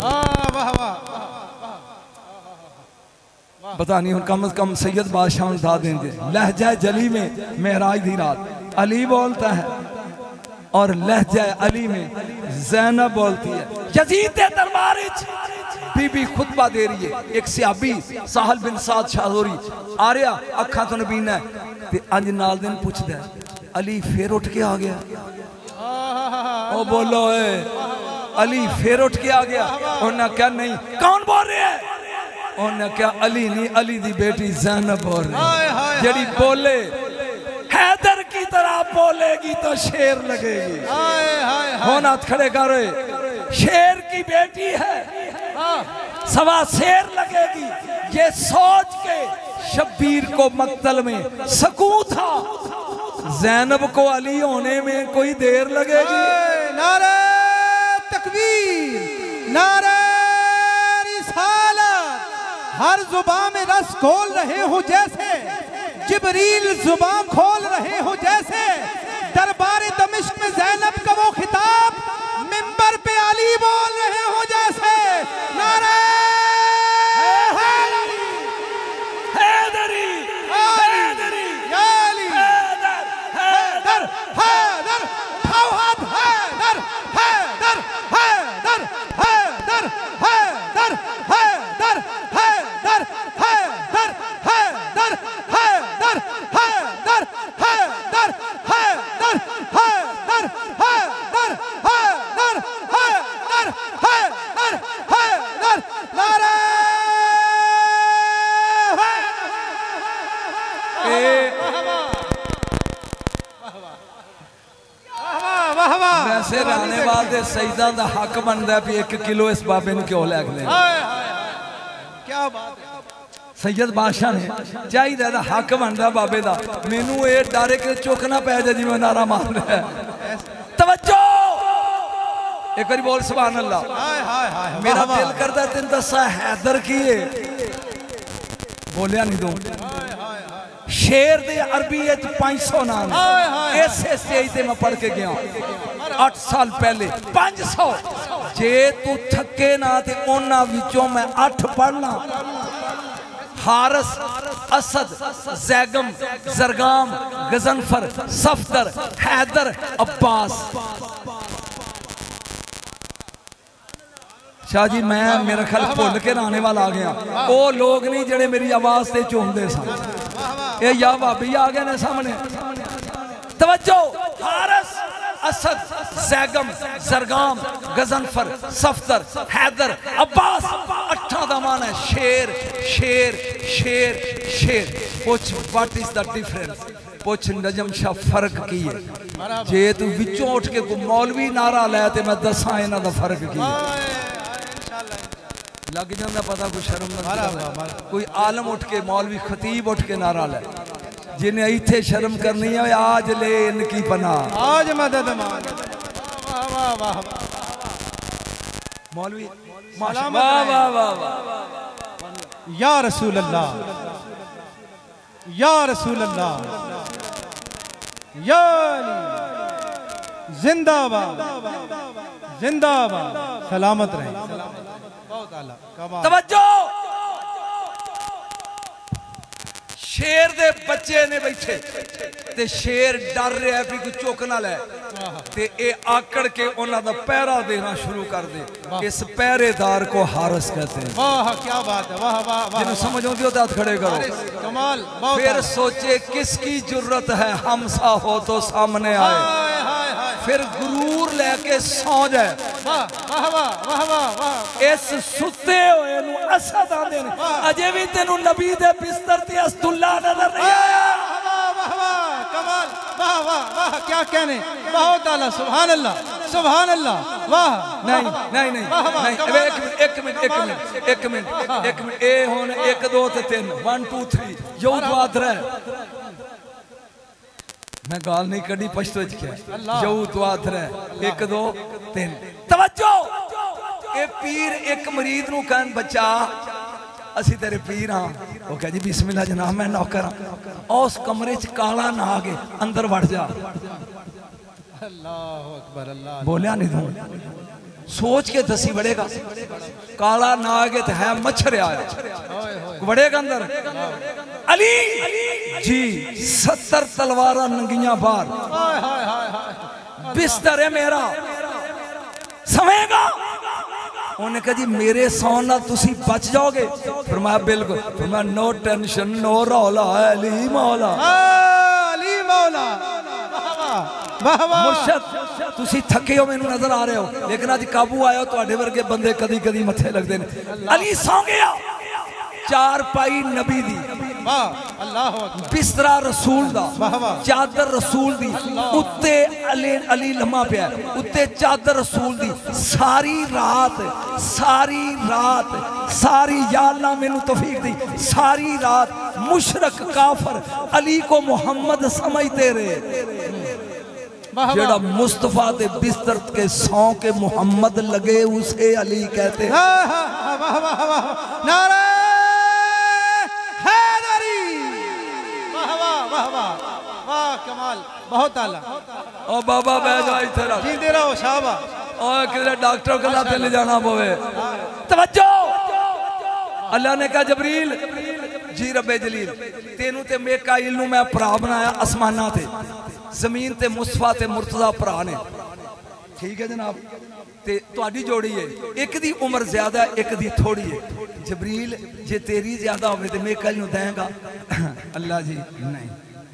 Speaker 1: पता नहीं कम अज कम सैयद बादशाह उठा देंगे लहजा जली में मेराज दी रात अली बोलता है और लहजा अली में ज़ैनब बोलती है यजीद दे दरबार बीबी खुतबा दे रही है एक सियाबी साहल बिन साद शाहजोरी आ रहा अखा तो नबीना ते अज नाल दिन पूछदा अली फिर उठ के आ गया ओ बोलो ए अली फिर उठ के आ गया उन्हें क्या नहीं कौन बोल रहे है उन्हें क्या अली नहीं अली दी बेटी ज़ैनब बोल रही जड़ी बोले हैदर की तरह बोलेगी तो शेर लगेगी होना हाथ खड़े कर शेर की बेटी है सवा शेर लगेगी ये सोच के शब्बीर को मक्तल में सकून था ज़ैनब को अली होने में कोई देर लगेगी
Speaker 2: नारे तकबीर नारे रिसालत हर जुबान में रस खोल रहे हो जैसे जिब्रील जुबान खोल रहे हो जैसे दरबार दमिश्क में ज़ैनब का वो खिताब मिंबर पे अली बोल रहे हो जैसे नारे
Speaker 1: हैदरी हैदरी
Speaker 2: अली
Speaker 1: हैदर
Speaker 2: हैदर हैदर उठाओ हाथ हैदर हैदर हैदर हैदर हैदर हैदर हैदर हैदर हैदर हैदर हैदर हैदर हैदर हैदर हैदर हैदर हैदर हैदर हैदर नारे
Speaker 1: वैसे रहने वाले सईदा का हक बनता है भी एक किलो इस बाबे ने क्यों लैक ले
Speaker 2: क्या बात है
Speaker 1: सैयद बादशाह ने चाहिए हक बनता बाबे का मैनू ये डर के चुकना पै जाए जिवें नारा मार रहा है तवज्जो एक बार बोल सुभान अल्लाह मेरा दिल करता तेन दसा हैदर की है बोलिया नहीं दो शेर दे अरबी पांच सौ नाम इसे स्टेज ते मैं पढ़ के गया आठ साल पहले पांच सौ जे तू थके ना ते उन्हां विचों मैं अठ पढ़ना हारस असद जैगम जरगाम गजनफर सफदर हैदर अब्बास शाह जी मैं मेरा ख्याल भुल के आने वाला आ गया वो लोग नहीं जेड़े मेरी आवाज से चूमते सन ये या भाभी आ गए ने सामने तवज्जो हारस असद जैगम जरगाम गजनफर सफदर हैदर अब्बास अठा दा मान है शेर शेर शेर शेर पूछ व्हाट इज द डिफरेंस पूछ नजम शाह फर्क की है जे तू विचों उठ के को मौलवी नारा लै ते मैं दसा इन्हां दा फर्क की है लग जाता पता कोई शर्म ना कोई आलम उठ के मौलवी खतीब उठ के नारा ले जिन्हें इत्थे शर्म करनी है आज ले इनकी पनाह
Speaker 2: आज मदद मांग वाह वाह वाह
Speaker 1: मौलवी वाह वाह वाह वाह
Speaker 2: या रसूल अल्लाह या रसूल अल्लाह या जिंदाबाद जिंदाबाद सलामत रहे बहुत आला कमाल
Speaker 1: तवज्जो शेर दे बच्चे ने बैठे ते शेर डर रहा है भी कोई चुक ना ले ते ए आकड़ के उन्हां दा पहरा देना शुरू कर दे इस पहरेदार को हारस कहते हैं
Speaker 2: वाह क्या बात है वाह वाह वाह
Speaker 1: जिन्हें समझ आती हो तो हाथ खड़े करो
Speaker 2: कमाल बहुत
Speaker 1: फिर सोचे किसकी जरूरत है हम सा हो तो सामने आए
Speaker 2: हाय हाय हाय
Speaker 1: फिर गुरूर लेके सौ जाए
Speaker 2: वाह वाह वाह वाह वाह वाह
Speaker 1: इस सुते हुए नु असद आंदे ने अजे भी तेनू नबी दे बिस्तर ते अस्तुल्ला नजर नहीं आया
Speaker 2: वाह वाह वाह कमाल वाह वाह वाह क्या कहने बहुत आला सुभान अल्लाह सुभान अल्लाह वाह
Speaker 1: नहीं नहीं नहीं नहीं एक मिनट एक मिनट एक मिनट एक मिनट एक मिनट ए हुन एक दो ते तीन वन टू थ्री जो बात रहे मैं गाल नहीं कड़ी पछतो क्या जो दुआत रहे एक दो तीन तवज्जो ए पीर एक मरीद नु कहन बच्चा असी तेरे पीर हाँ वो कह जी बिस्मिल्लाह जनाब मैं नौकर हाँ उस कमरे च काला ना आ गए अंदर बढ़ जा
Speaker 2: अल्लाह अकबर अल्लाह
Speaker 1: बोलिया नहीं तू सोच के दसी बढ़ेगा काला ना आ गए तो है मच्छर आया बढ़ेगा अंदर अली जी सत्तर तलवारा नंगिया बाहर बिस्तर है मेरा समेगा उन्हें कहा जी मेरे सौन ना तुसी बच जाओगे फरमाया बिल्कुल फरमाया नो टेंशन नो रौला अली मौला
Speaker 2: अली मौला वाह वाह
Speaker 1: मुर्शद तुसी थके हो मैनू नजर आ रहे हो लेकिन अज काबू आया तुहाडे वर्गे बंदे कदी कदी मथे लगते हैं अली सौ गया चार पाई नबी दी
Speaker 2: वाह अल्लाह अकबर
Speaker 1: बिस्तरा रसूल दा
Speaker 2: वाह वाह
Speaker 1: चादर रसूल दी उत्ते अली अली लम्मा पिया उत्ते चादर रसूल दी सारी रात सारी रात सारी या अल्लाह मैनू तौफीक दी सारी रात मुशरक काफर अली को मोहम्मद समझते रहे जेड़ा मुस्तफा दे बिस्तर के सौ के मोहम्मद लगे उसे अली कहते हैं
Speaker 2: वाह वाह वाह नारे हैदरी वाह वाह वाह वाह वाह कमाल बहुत आला
Speaker 1: ओ बाबा बैठ जा इधर
Speaker 2: जींदे रहो शाबा
Speaker 1: ओ किधर डॉक्टर के लाते ले जाना पवे तवज्जो अल्लाह ने कहा जबरील जी रब्बे जलील तेनू ते मेकाइल नु मैं भरा बनाया आसमाना ते जमीन ते मुस्तफा ते मुर्तजा भरा ने ठीक है जनाब ते तुहाडी जोड़ी है एक दी उम्र ज्यादा एक दी थोड़ी है जबरील जे तेरी ज्यादा होवे ते मेकाइल नु देगा अल्लाह जी नहीं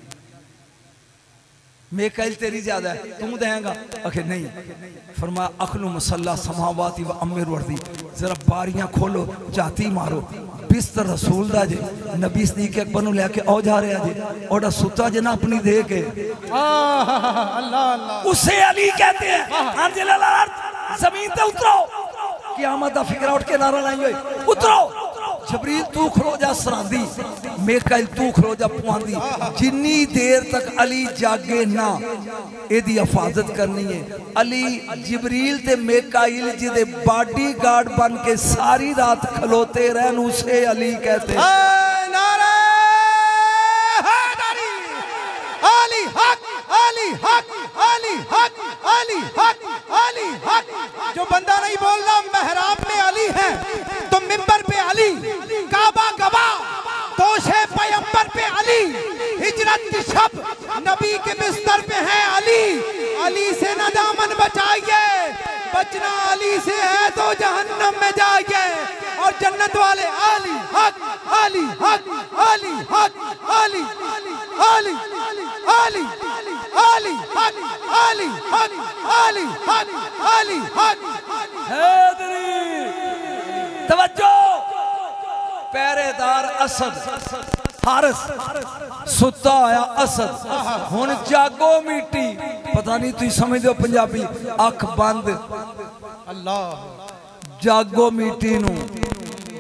Speaker 1: मेकाइल तेरी ज्यादा है तू देगा आखिर नहीं फरमाया अखलु मुसल्ला समावाती व अमीर वर्दी जरा बारियां खोलो जाती मारो बिस्तर रसूल दा जे नबी सदीक अकबर नु लेके आओ जा रहा जे ओड़ा सुता जे ना अपनी दे के
Speaker 2: अल्लाह अल्लाह
Speaker 1: उसे अली कहते हैं अंजिल अल अर्द जमीन पे उतरो क़यामत दा फिक्र उठ के नारा लाएंगे उतरो जबरील तू खलो जा सरांदी मेकाइल तू खलो जा पुआंदी जिन्नी देर तक अली जागे ना एदी हिफाजत करनी है अली जिबरील ते मेकाइल जिदे बॉडी गार्ड बन के सारी रात खलोते रहन उसे अली कहते हैं
Speaker 2: नारे हैदरी अली हक अली हक अली हक अली हक अली हक जो बंदा नहीं बोल रहा मेहराब में अली है तो मिंबर पे अली काबा गवाह तोशे पैगंबर पे अली हिजरत की शब नबी के बिस्तर पे है अली अली से न दामन बचाइए बचना अली से है तो जहन्नम में जाइए और जन्नत वाले अली हक अली हक अली हक अली अली अली अली हक अली हक अली हक अली हक
Speaker 1: हैदरी तवज्जो पहरेदार असद हारिस सुता आया असद हुन जागो मीटी पता नहीं तुम समझ दो पंजाबी अख बंद
Speaker 2: अल्लाह
Speaker 1: जागो मीटी नू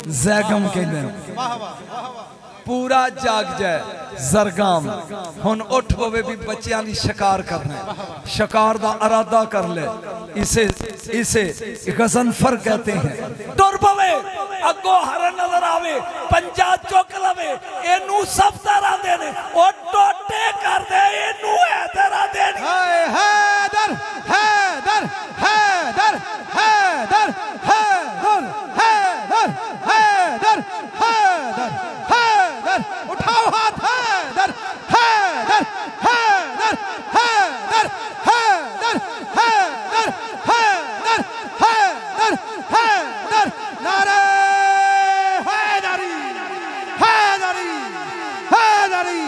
Speaker 1: जैगम कहते हैं। पूरा जाग जाए जरगाम हुन उठ पवे भी बच्चियां दी शिकार करना है, शिकार दा इरादा कर ले, इसे इसे गजनफर कहते हैं। टुर पवे अगो हरन नजर आवे पंजा चुक लवे एनू सब तरह दे ने ओ टोटे कर दे एनू हैदर दे
Speaker 2: हाय हैदर हैदर हैदर हैदर हैदर हैदर हैदर हैदर हैदर उठाओ हाथ हैदर हैदर हैदर हैदर हैदर हैदर हैदर हैदर हैदर नारे हैदरी हैदरी हैदरी।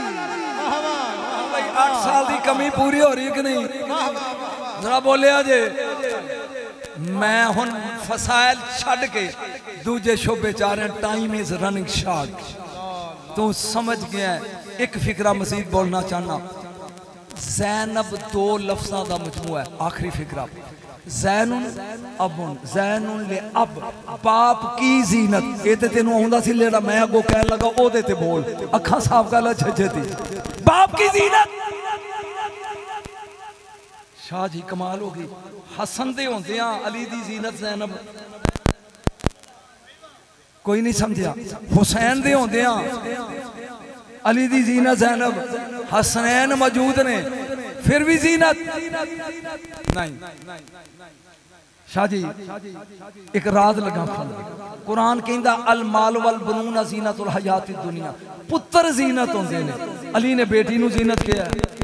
Speaker 1: आठ साल की कमी पूरी हो रही है कि नहीं? जरा बोलिया जे मैं हुन फसाइल छड़ के दूजे शोबे चा रहे। Time is running short. तू समझ गया एक फिक्रा मजीद बोलना चाहना। ज़ैनब दो लफ्ज़ों का मजमूआ है। आखिरी फिक्रा ज़ैनुन अबुन ज़ैनुन ले अब बाप की जीनत। ये तो तेन आउंदा सी लेड़ा मैं अगो कह लगा ओ दे ते बोल अखा साफ गल छे थी। बाप की जीनत शाह जी कमाल हो गई। हसन दे होंदे अली दी जीनत ज़ैनब कोई नहीं समझा। हुसैन दे होंदे अली दी जीनत ज़ैनब। हसनैन मौजूद ने फिर भी जीनत नहीं। शाह जी एक राज लगा कुरान कहंदा अल माल वल बनून ज़ीनतुल हयातिद दुनिया। पुत्र जीनत होंदे ने। अली ने बेटी नू जीनत किया।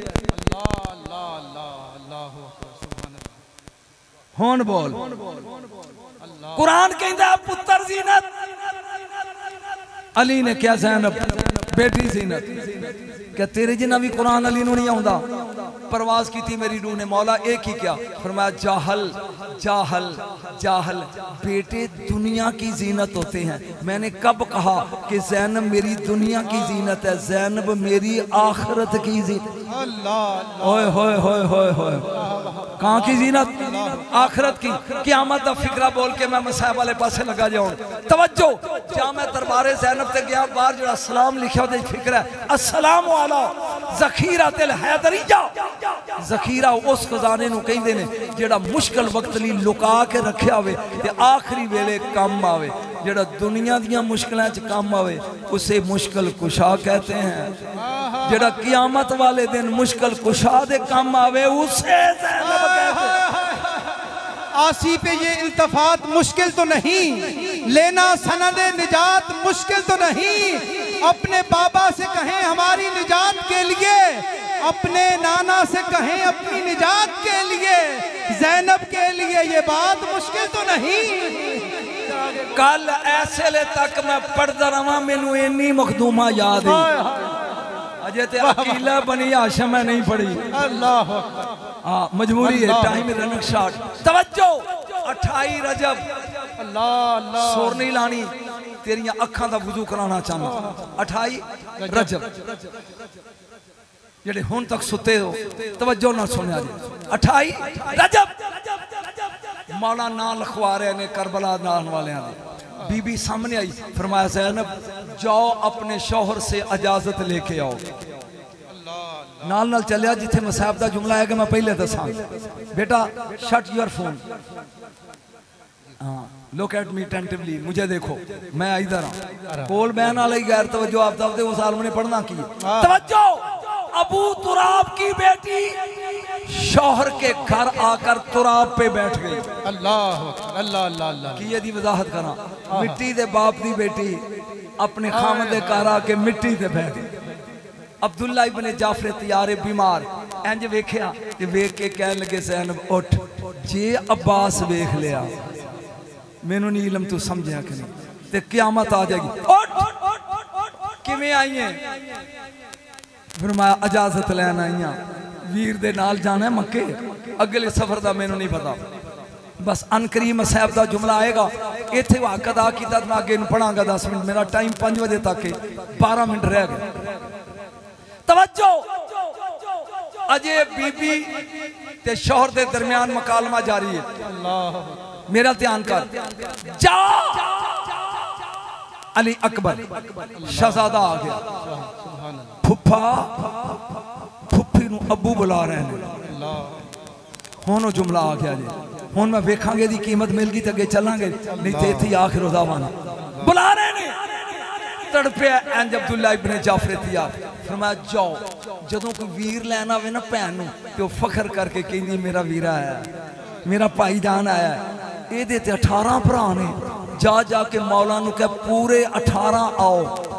Speaker 1: हुन बोल कुरान कहंदा पुत्र जीनत। अली ने क्या ज़ैनब बेटी जीनत। क्या तेरे जिन्ना भी कुरान अली नू नहीं आउंदा? परवाज की थी मेरी रूह ने मौला एक ही क्या फरमाया जाहल जाहल जाहल बेटे दुनिया की जीनत होते हैं। मैंने कब कहा कि ज़ैनब मेरी दुनिया की जीनत है, ज़ैनब मेरी आखिरत की जीनत। ओए होए होए होए होए कहाँ की जीनत? आखिरत की। क़यामत दा फिक्रा बोल के मैं मसाहब वाले पासे लगा जाऊं। तवज्जो जा मैं दरबारे ज़ैनब ते गया बाहर जो सलाम लिखा होता फिक्र है अस्सलाम वाला ज़खीरा तिल हैदरिया। ज़खीरा उस खजाने नू कहंदे ने जेड़ा मुश्किल वक्त लई लुका के रखिया होवे ते आखिरी वेले काम आवे। जेड़ा दुनिया दियां मुश्किलां च काम आवे उसे मुश्किल कुशा कहते हैं। जेड़ा क़यामत वाले दिन मुश्किल कुशा दे काम आवे उसे ज़ैनब कहते हैं।
Speaker 2: आसी पे ये इल्तफात मुश्किल तो नहीं, लेना सनदे निजात मुश्किल तो नहीं। अपने बाबा से कहें हमारी निजात के लिए, अपने नाना से कहें अपनी निजात के लिए, ज़ैनब के लिए ये बात मुश्किल तो नहीं।
Speaker 1: कल ऐसे ले तक मैं पढ़ता रहा मैनू इन्नी मखदूमा याद है। अजय ते अकीला बनी आशा मैं नहीं पढ़ी।
Speaker 2: अल्लाह
Speaker 1: हाँ मजबूरी है। Time running short. तवज्जो अठाई रजब
Speaker 2: अल्लाह अल्लाह
Speaker 1: सुर नहीं लानी तेरिया अखा का वुजू कराना चाहना। अठाई रजब जेडे हुन तक सुते हो तवज्जो ना सुनिया जी। अठाई रजब मौला ना लिखवा रहे ने करबला नान वाले ने। बीबी सामने आई फरमाया ज़ैनब जाओ अपने शौहर से इजाजत लेके आओ। नाल नाल चलिया जिथे मसाहब का जुमला है कि मैं पहले दसा बेटा शट योर फोन। हाँ लुक एट मी टेंटिवली मुझे देखो मैं इधर हूं। कोल बहन वाले गैर तवज्जो आप दफते उस आलम ने पढ़ना की तवज्जो। अबू तुराब की बेटी शौहर के घर आकर तुराब पे बैठ गई।
Speaker 2: अल्लाह अल्लाह अल्लाह
Speaker 1: की यदि वजाहत करा मिट्टी दे बाप दी बेटी अपने खामद दे घर आके मिट्टी ते बैठ गई। अब्दुल्ला इब्ने जाफर तैयार बीमार इंज वेख्या ते वेख के कहन लगे ज़ैनब उठ जे अब्बास वेख लिया मैनू नहीं इलम तू समझिया कि नहीं ते क़यामत आ जाएगी। उठ किवें आई है? फिर मैं इजाजत लैन आई हाँ वीर दे नाल जाना है मक्के। अगले सफर का मैनू नहीं पता बस अनकरीम साहब का जुमला आएगा इतने हक अदा किया मैं अगे पढ़ांगा दस मिनट। मेरा टाइम पाँच बजे तक है बारह मिनट रह गए। तवज्जो अजय बीबी ते शौहर दे दरमियान मकालमा जारी है। मेरा ध्यान कर जा अली अकबर शहजादा आ गया। फुफा फुफी नू अबू बुला रहे हैं। हुण जुमला आ गया जी, हुण मैं वेखांगे दी कीमत मिल गई तो अगे चलांगे, नहीं तो इत्थे आखिर दावाना बुला रहे ने। तड़पिया इंज अब्दुल्ला इब्ने जाफर तियाब फरमाया जाओ, जदों कोई वीर लैन आवे ना भैन नूं ते ओह फखर करके कहंदी मेरा वीरा आया, मेरा भाईजान आया। इहदे ते अठारह भरा ने, जा जाके मौला नूं कह पूरे अठारह आओ।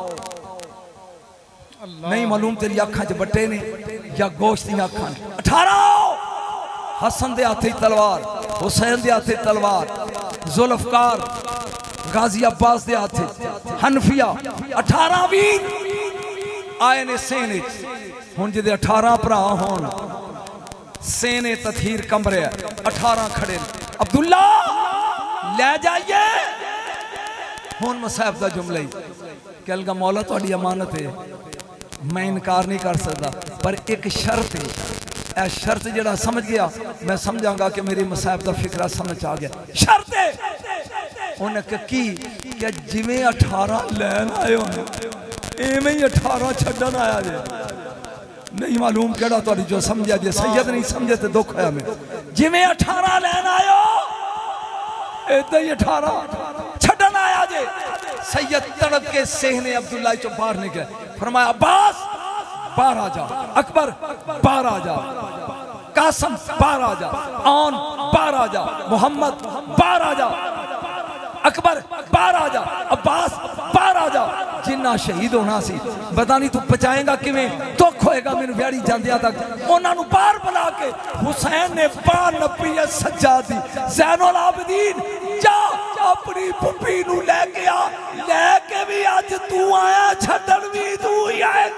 Speaker 1: नहीं मालूम तेरी अखां च बट्टे ने या गोश्त दी अखां, अठारह आओ। हसन दे हाथे तलवार, हुसैन दे हाथे तलवार, जुल्फकार गाजी अब्बास दे हाथे, हनफिया अठारह वीर आए ने सेने। हुण जिहदे अठारह भरा होण सेने तथीर कंबरे अठारह खड़े। अब्दुल्ला ले जाइए। हुण मसाहब दा जुमला ही कह लगा मौला तुहाडी अमानत है, मैं इनकार नहीं कर सकता, पर एक शर्त है। ए शर्त जड़ा समझ गया मैं समझांगा कि मेरी मसाहब का फिक्रा समझ आ गया। शर्त है उन्हें की कि जिमें अठारह लैन आए हो इवें ही अठारह छड्डन आया जे। नहीं मालूम केड़ा तुहाडी जो समझा जे, सैयद नहीं समझे तो दुख है। मैं जिमें अठारह लैन आयो इदा ही अठारह छड्डन आया जे। सैयद तड़प के सेहने अब्दुल्ला चो बाहर निकले, फरमाया अब्बास बाहर आ जा, अकबर बाहर आ जा, कासम बाहर आ जा, आन बाहर आ जा, मोहम्मद बाहर आ जा, अकबर बाहर आ जा, अब्बास बाहर आ जा। जिन्ना शहीद होना सी पता नहीं तू बचाएगा किवें, दुख होएगा मैनू व्याड़ी जांदियां तक। उन्होंने बाहर बुला के हुसैन ने बाहर नपी है सज्जादी ज़ैनुल आबिदीन जा अपनी पुप्पी नू लेके आ, लेके भी अज तू आया छड्डन भी तू ही आए।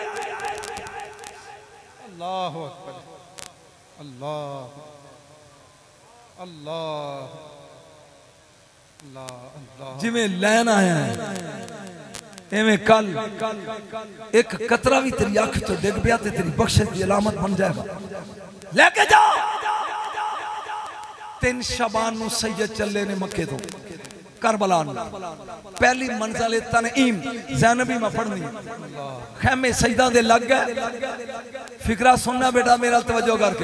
Speaker 2: अल्लाह अकबर, अल्लाह अल्लाह अल्लाह। जिमें लैन आया है एवें कल एक कतरा भी तेरी अख तो डिग पिया ते तेरी बख्शिश की अलामत बन जाएगा। लेके जा। तीन शबान नू सैयद चले ने मक्के तो करबला नू पहली मंजिल तनईम ज़ैनबी में पढ़नी। खैमे सजदा दे लग गए। फिक्रा सुनना बेटा मेरा, तवज्जो करके।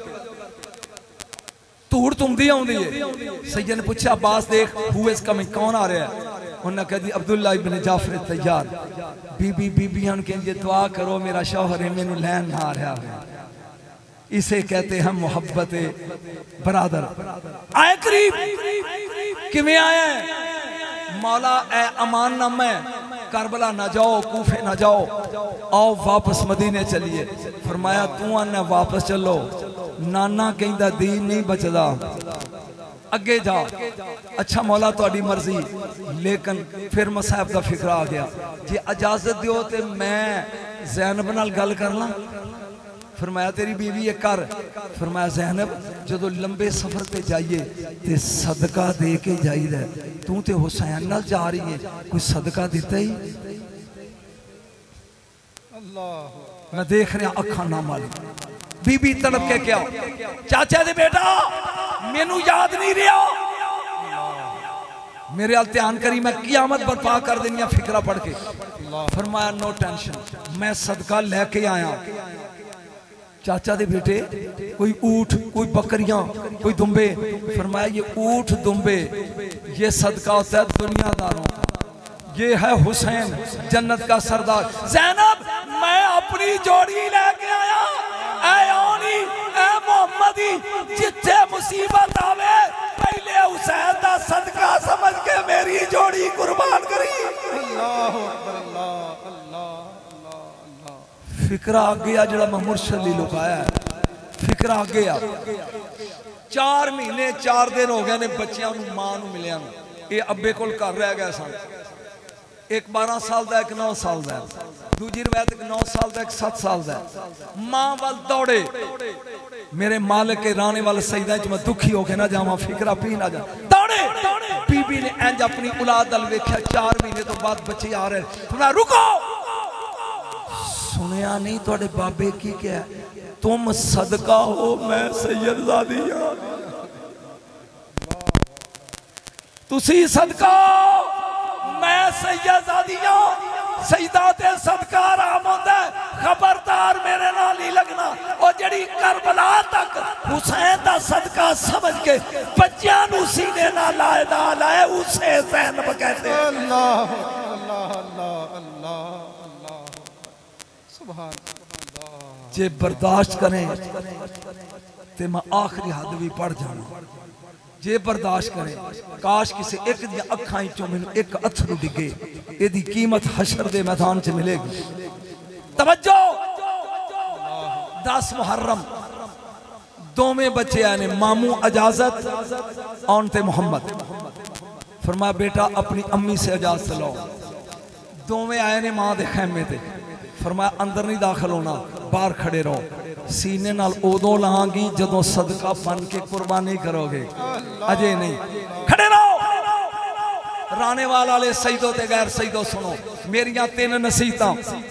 Speaker 2: धूड़ तुमदी आउंदी है। सैयद ने पूछा अब्बास देख हु इज कमिंग, कौन आ रहा है? उन्हें कह दी अब्दुल्ला इब्ने जाफर तैयार। बीबी बीबियां कहती दुआ करो मेरा शौहर है मैनू लैन ना आ रहा है। इसे कहते हैं मोहब्बत बरादर। आए करीब किवें आया मौला ए अमान नामा है, करबला ना जाओ, कूफे ना जाओ, आओ वापस मदीने चलिए। फरमाया तू आना वापस चलो, नाना कहंदा दीन नहीं बचदा, अगे जा। अच्छा मौला तुहाडी मर्जी। लेकिन फिर मसाहब का फिक्रा आ गया, जे इजाजत दियो तो मैं ज़ैनब नाल गल कर ला। फरमाया तेरी बीवी है कर। फरमाया ज़ैनब जो लंबे सफर पे जाइए तो सदका दे के जाइदा, तू तो हुसैन नाल जा रही है, कोई सदका दिता ही? अल्लाह मैं देख रहा अखा ना माली। बीबी तड़प के क्या चाचा दे बेटा मैनू याद नहीं रहा, मेरे हाल ध्यान करी, मैं कियामत बर्पा कर देनी फिक्रा पढ़ के। फरमाया नो टेंशन, मैं सदका लेके आया। चाचा दे बेटे कोई ऊंट, कोई बकरियां, कोई दुम्बे। फरमाया ये ऊंट दुम्बे ये सदका होता है दुनियादारों का, ये है हुसैन जन्नत का सरदार। ज़ैनब मैं अपनी जोड़ी लेके आया। ऐ आनी ऐ मोहम्मदी जिथे मुसीबत आवे पहले हुसैन दा सदका समझ के मेरी जोड़ी कुर्बान करी। अल्लाह अकबर, अल्लाह अल्लाह अल्लाह। फिक्रा आ गया जड़ा मैं मुर्शद ली लुकाया है। फिक्रा आ गया। चार महीने चार दिन हो गए ने बच्चियां नूं मां नूं मिलिया नूं। ये अब्बे कोल घर रह गए सन। एक बारह साल का, एक नौ साल का, दूजी रवायत एक नौ साल का, एक सत्त साल का। मां वाल दौड़े, मेरे मालिक के राने वाले सईदा च मैं दुखी होके ना जावा, फिक्रा पी ना जा। दौड़े बीबी ने इंज अपनी औलाद दल वेख्या। चार महीने तो बाद बच्चे आ रहे। थोड़ा रुको, सुनिया नहीं थोड़े बाबे की क्या, तुम सदका हो मैं सैयदजादी हां, तुसी सदका
Speaker 1: मैं सैयदादियां सईदा ते सदका आराम होंदा खबरदार मेरे नाल नहीं लगना। और जड़ी करबला तक हुसैन दा सदका समझ के बच्चियां नूं सीने नाल लाए ना लाए उसे ज़ैनब कहते।
Speaker 2: अल्लाह अल्लाह अल्लाह अल्लाह अल्लाह सुभान अल्लाह।
Speaker 1: जे बर्दाश्त करें ते मैं आखिरी हद भी पढ़ जाना। जे बर्दाश्त करें काश किसी एक दी अखां चों मैनूं एक अथरू डिगे एदी कीमत हशर दे मैदान च मिलेगी। तवज्जो दस मुहर्रम दोवें बच्चे आए ने मामू इजाजत औन ते मोहम्मद फरमाया बेटा अपनी अम्मी से इजाजत लो। दोवें आए ने मां दे खैमे ते फरमाया अंदर नहीं दाखिल होना बाहर खड़े रहो। सीने नाल उदों लांगी जदों सदका बन के कुर्बानी करोगे अजे नहीं खड़े रहो। राने वाले सईदों ते गैर सईदों सुनो मेरिया तीन नसीहतां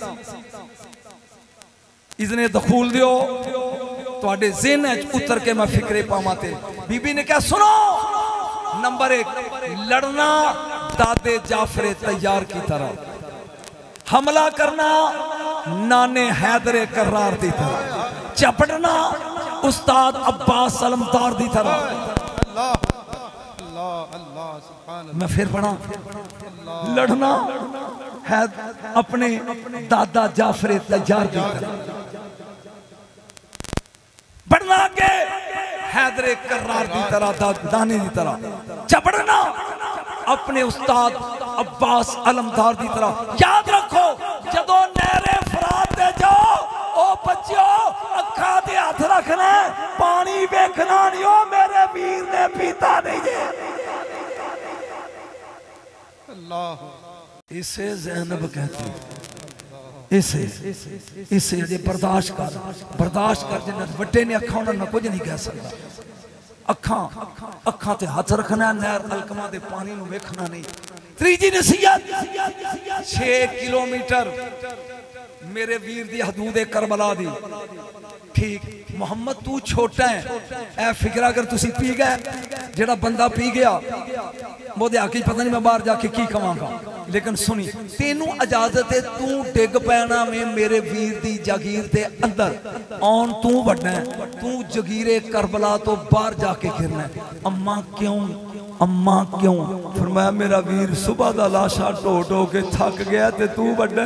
Speaker 1: इज़ने दखूल दियो तुहाडे ज़हन च उतर के मैं फिक्रे पावां। ते बीबी ने क्या सुनो नंबर एक लड़ना दादे जाफरे तैयार की तरह, हमला करना नाने हैदरे करार की तरह, चपड़ना उस्ताद अब्बास अलमदार की तरह।
Speaker 2: अल्लाह अल्लाह अल्लाह सुभान अल्लाह।
Speaker 1: मैं फिर पढ़ा लड़ना है अपने दादा जाफरे तैयार की तरह, बढ़ना के हैदरे करार की तरह दाने की तरह, चपड़ना अपने उस्ताद अब्बास अलमदार की तरह। याद रखो जदों नहरे फरात दे जाओ ओ बच्चो अखा दे हाथ रखना पानी वेखना नहीं हो मेरे वीर ने पीता नहीं जे। अल्लाह इसे ज़ैनब कहती इसे इसे अजे बर्दाश्त कर बर्दाश्त कर जिन्हें वड्डे ने अखा उन्होंने कुछ नहीं कह सकता। अखा अखा ते हाथ रखना नहर अलकमा दे पानी नूं वेखना नहीं। त्रीजी नसीहत छे किलोमीटर मेरे वीर दी हदूद है करबला दी। ठीक मोहम्मद तू छोटा है ए फिक्र अगर तुसी पी गए जेड़ा बंदा पी गया मोदे आके पता नहीं मैं बाहर जाके की कवांगा। लेकिन सुनी तेनू इजाजत है तू डिग पैना में मेरे वीर दी जागीर दे अंदर आन तू वड्डा है तू जगीरे करबला तो बाहर जाके गिरना है। अम्मा क्यों अम्मा क्यों फरमाया मेरा वीर सुबह दा लाशा ढो ढो के थक गया ते तू वड्डा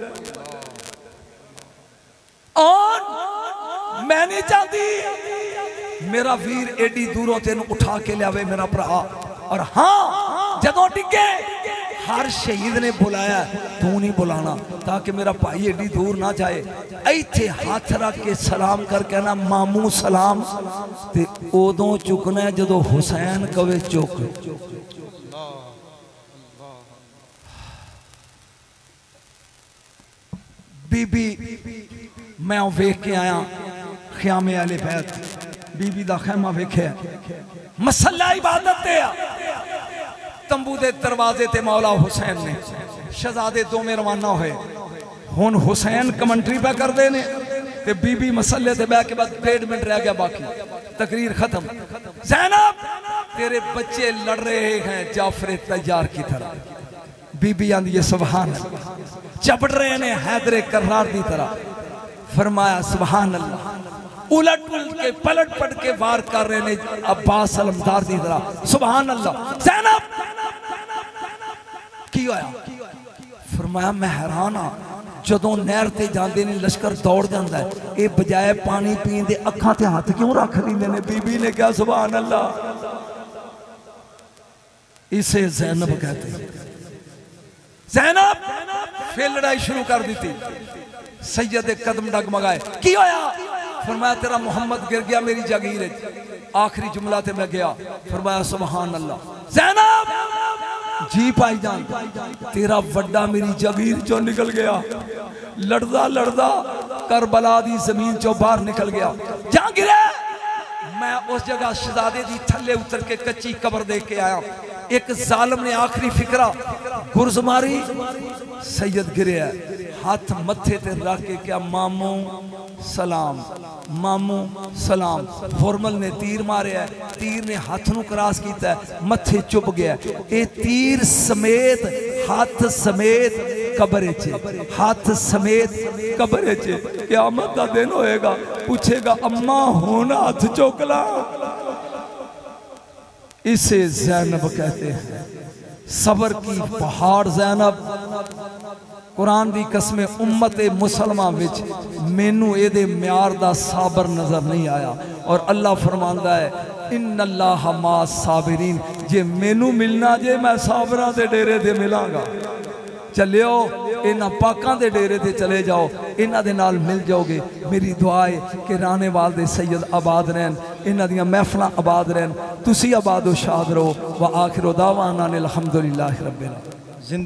Speaker 1: आन मैं नहीं चाहती मेरा वीर एडी दूरों तेन उठा के लियावे मेरा भरा। और हाँ जदों डिगे हर शहीद ने बुलाया तू नहीं बुलाना ताकि मेरा भाई एडी दूर ना जाए। इत्थे हाथ रख के सलाम कर कहना मामू सलाम ते उदों चुकना है जदों हुसैन कवे चुक। बीबी मैं वेख के आया ख्यामे आले बैत बीबी दा खैमा वेख्या मसला इबादत ते तंबू दे दरवाजे ते मौला हुसैन ने शहजादे दो में रवाना होए। हुन हुसैन कमेंट्री पे कर दे ने ते बीबी मसले ते बैठ के बाद डेढ़ मिनट रह गया बाकी तकरीर खत्म। ज़ैनब तेरे बच्चे लड़ रहे हैं जाफरे तैयार की तरह। बीबी आंदी है सुभान अल्लाह। चपड़ रहे ने हैदरे करार की तरह। फरमाया सुभान अल्लाह। उलट उलट के पलट पलट के वार कर रहे ने अब्बास अलमदार की तरह। सुभान अल्लाह। ज़ैनब की होया फरमाया मैं हैरान हाँ जदों नहर ते जांदे ने लश्कर दौड़ जाता है ये बजाय पानी पीन दे अखां ते हाथ क्यों रख लेंदे ने। बीबी ने क्या सुभान अल्लाह। इसे ज़ैनब कहते हैं। ज़ैनब फिर लड़ाई शुरू कर दी थी। सैयद कदम डगमगाए की होया फरमाया तेरा मोहम्मद गिर गया मेरी जागीर है। आखिरी जुमला ते मैं गया फरमाया सुभान अल्लाह। ज़ैनब जी भाई जान तेरा वड्डा मेरी जागीर चो निकल गया। लड़दा लड़दा करबला दी जमीन चो बाहर निकल गया। जा गिरे मैं उस जगह शहजादे दी थल्ले उतर के कच्ची कबर देख के आया। एक जालिम ने आखिरी फिक्रा गुरज मारी सैयद गिरे हाथ मथे ते रख के क्या मामू सलाम मामू सलाम। फॉर्मल ने तीर मारे है तीर ने हाथ नू क्रॉस किया मथे चुभ गया। ये तीर समेत हाथ समेत कब्र च, हाथ समेत कब्र च। क़यामत का दिन होएगा, पूछेगा अम्मा हुण हाथ चुक ला। इसे ज़ैनब कहते हैं, सबर की पहाड़ ज़ैनब। कुरान दी कसम उम्मत मुसलमान विच मैनू एदे म्यार दा साबर नजर नहीं आया। और अल्लाह फरमांदा है इन्नल्लाह मा साबिरीन, जे मैनू मिलना जे मैं साबरां दे डेरे ते मिलांगा। चलियो इन्हां पाकां दे डेरे ते चले जाओ, इन्हां दे नाल मिल जाओगे। मेरी दुआ है कि राने वाल दे सैयद आबाद रहन, इन्हां दियां महफिलां आबाद रहन, तुसी आबाद व शाद रहो। व आखिर दावाना अनिल हम्दुलिल्लाहि रब्बिल आलमीन।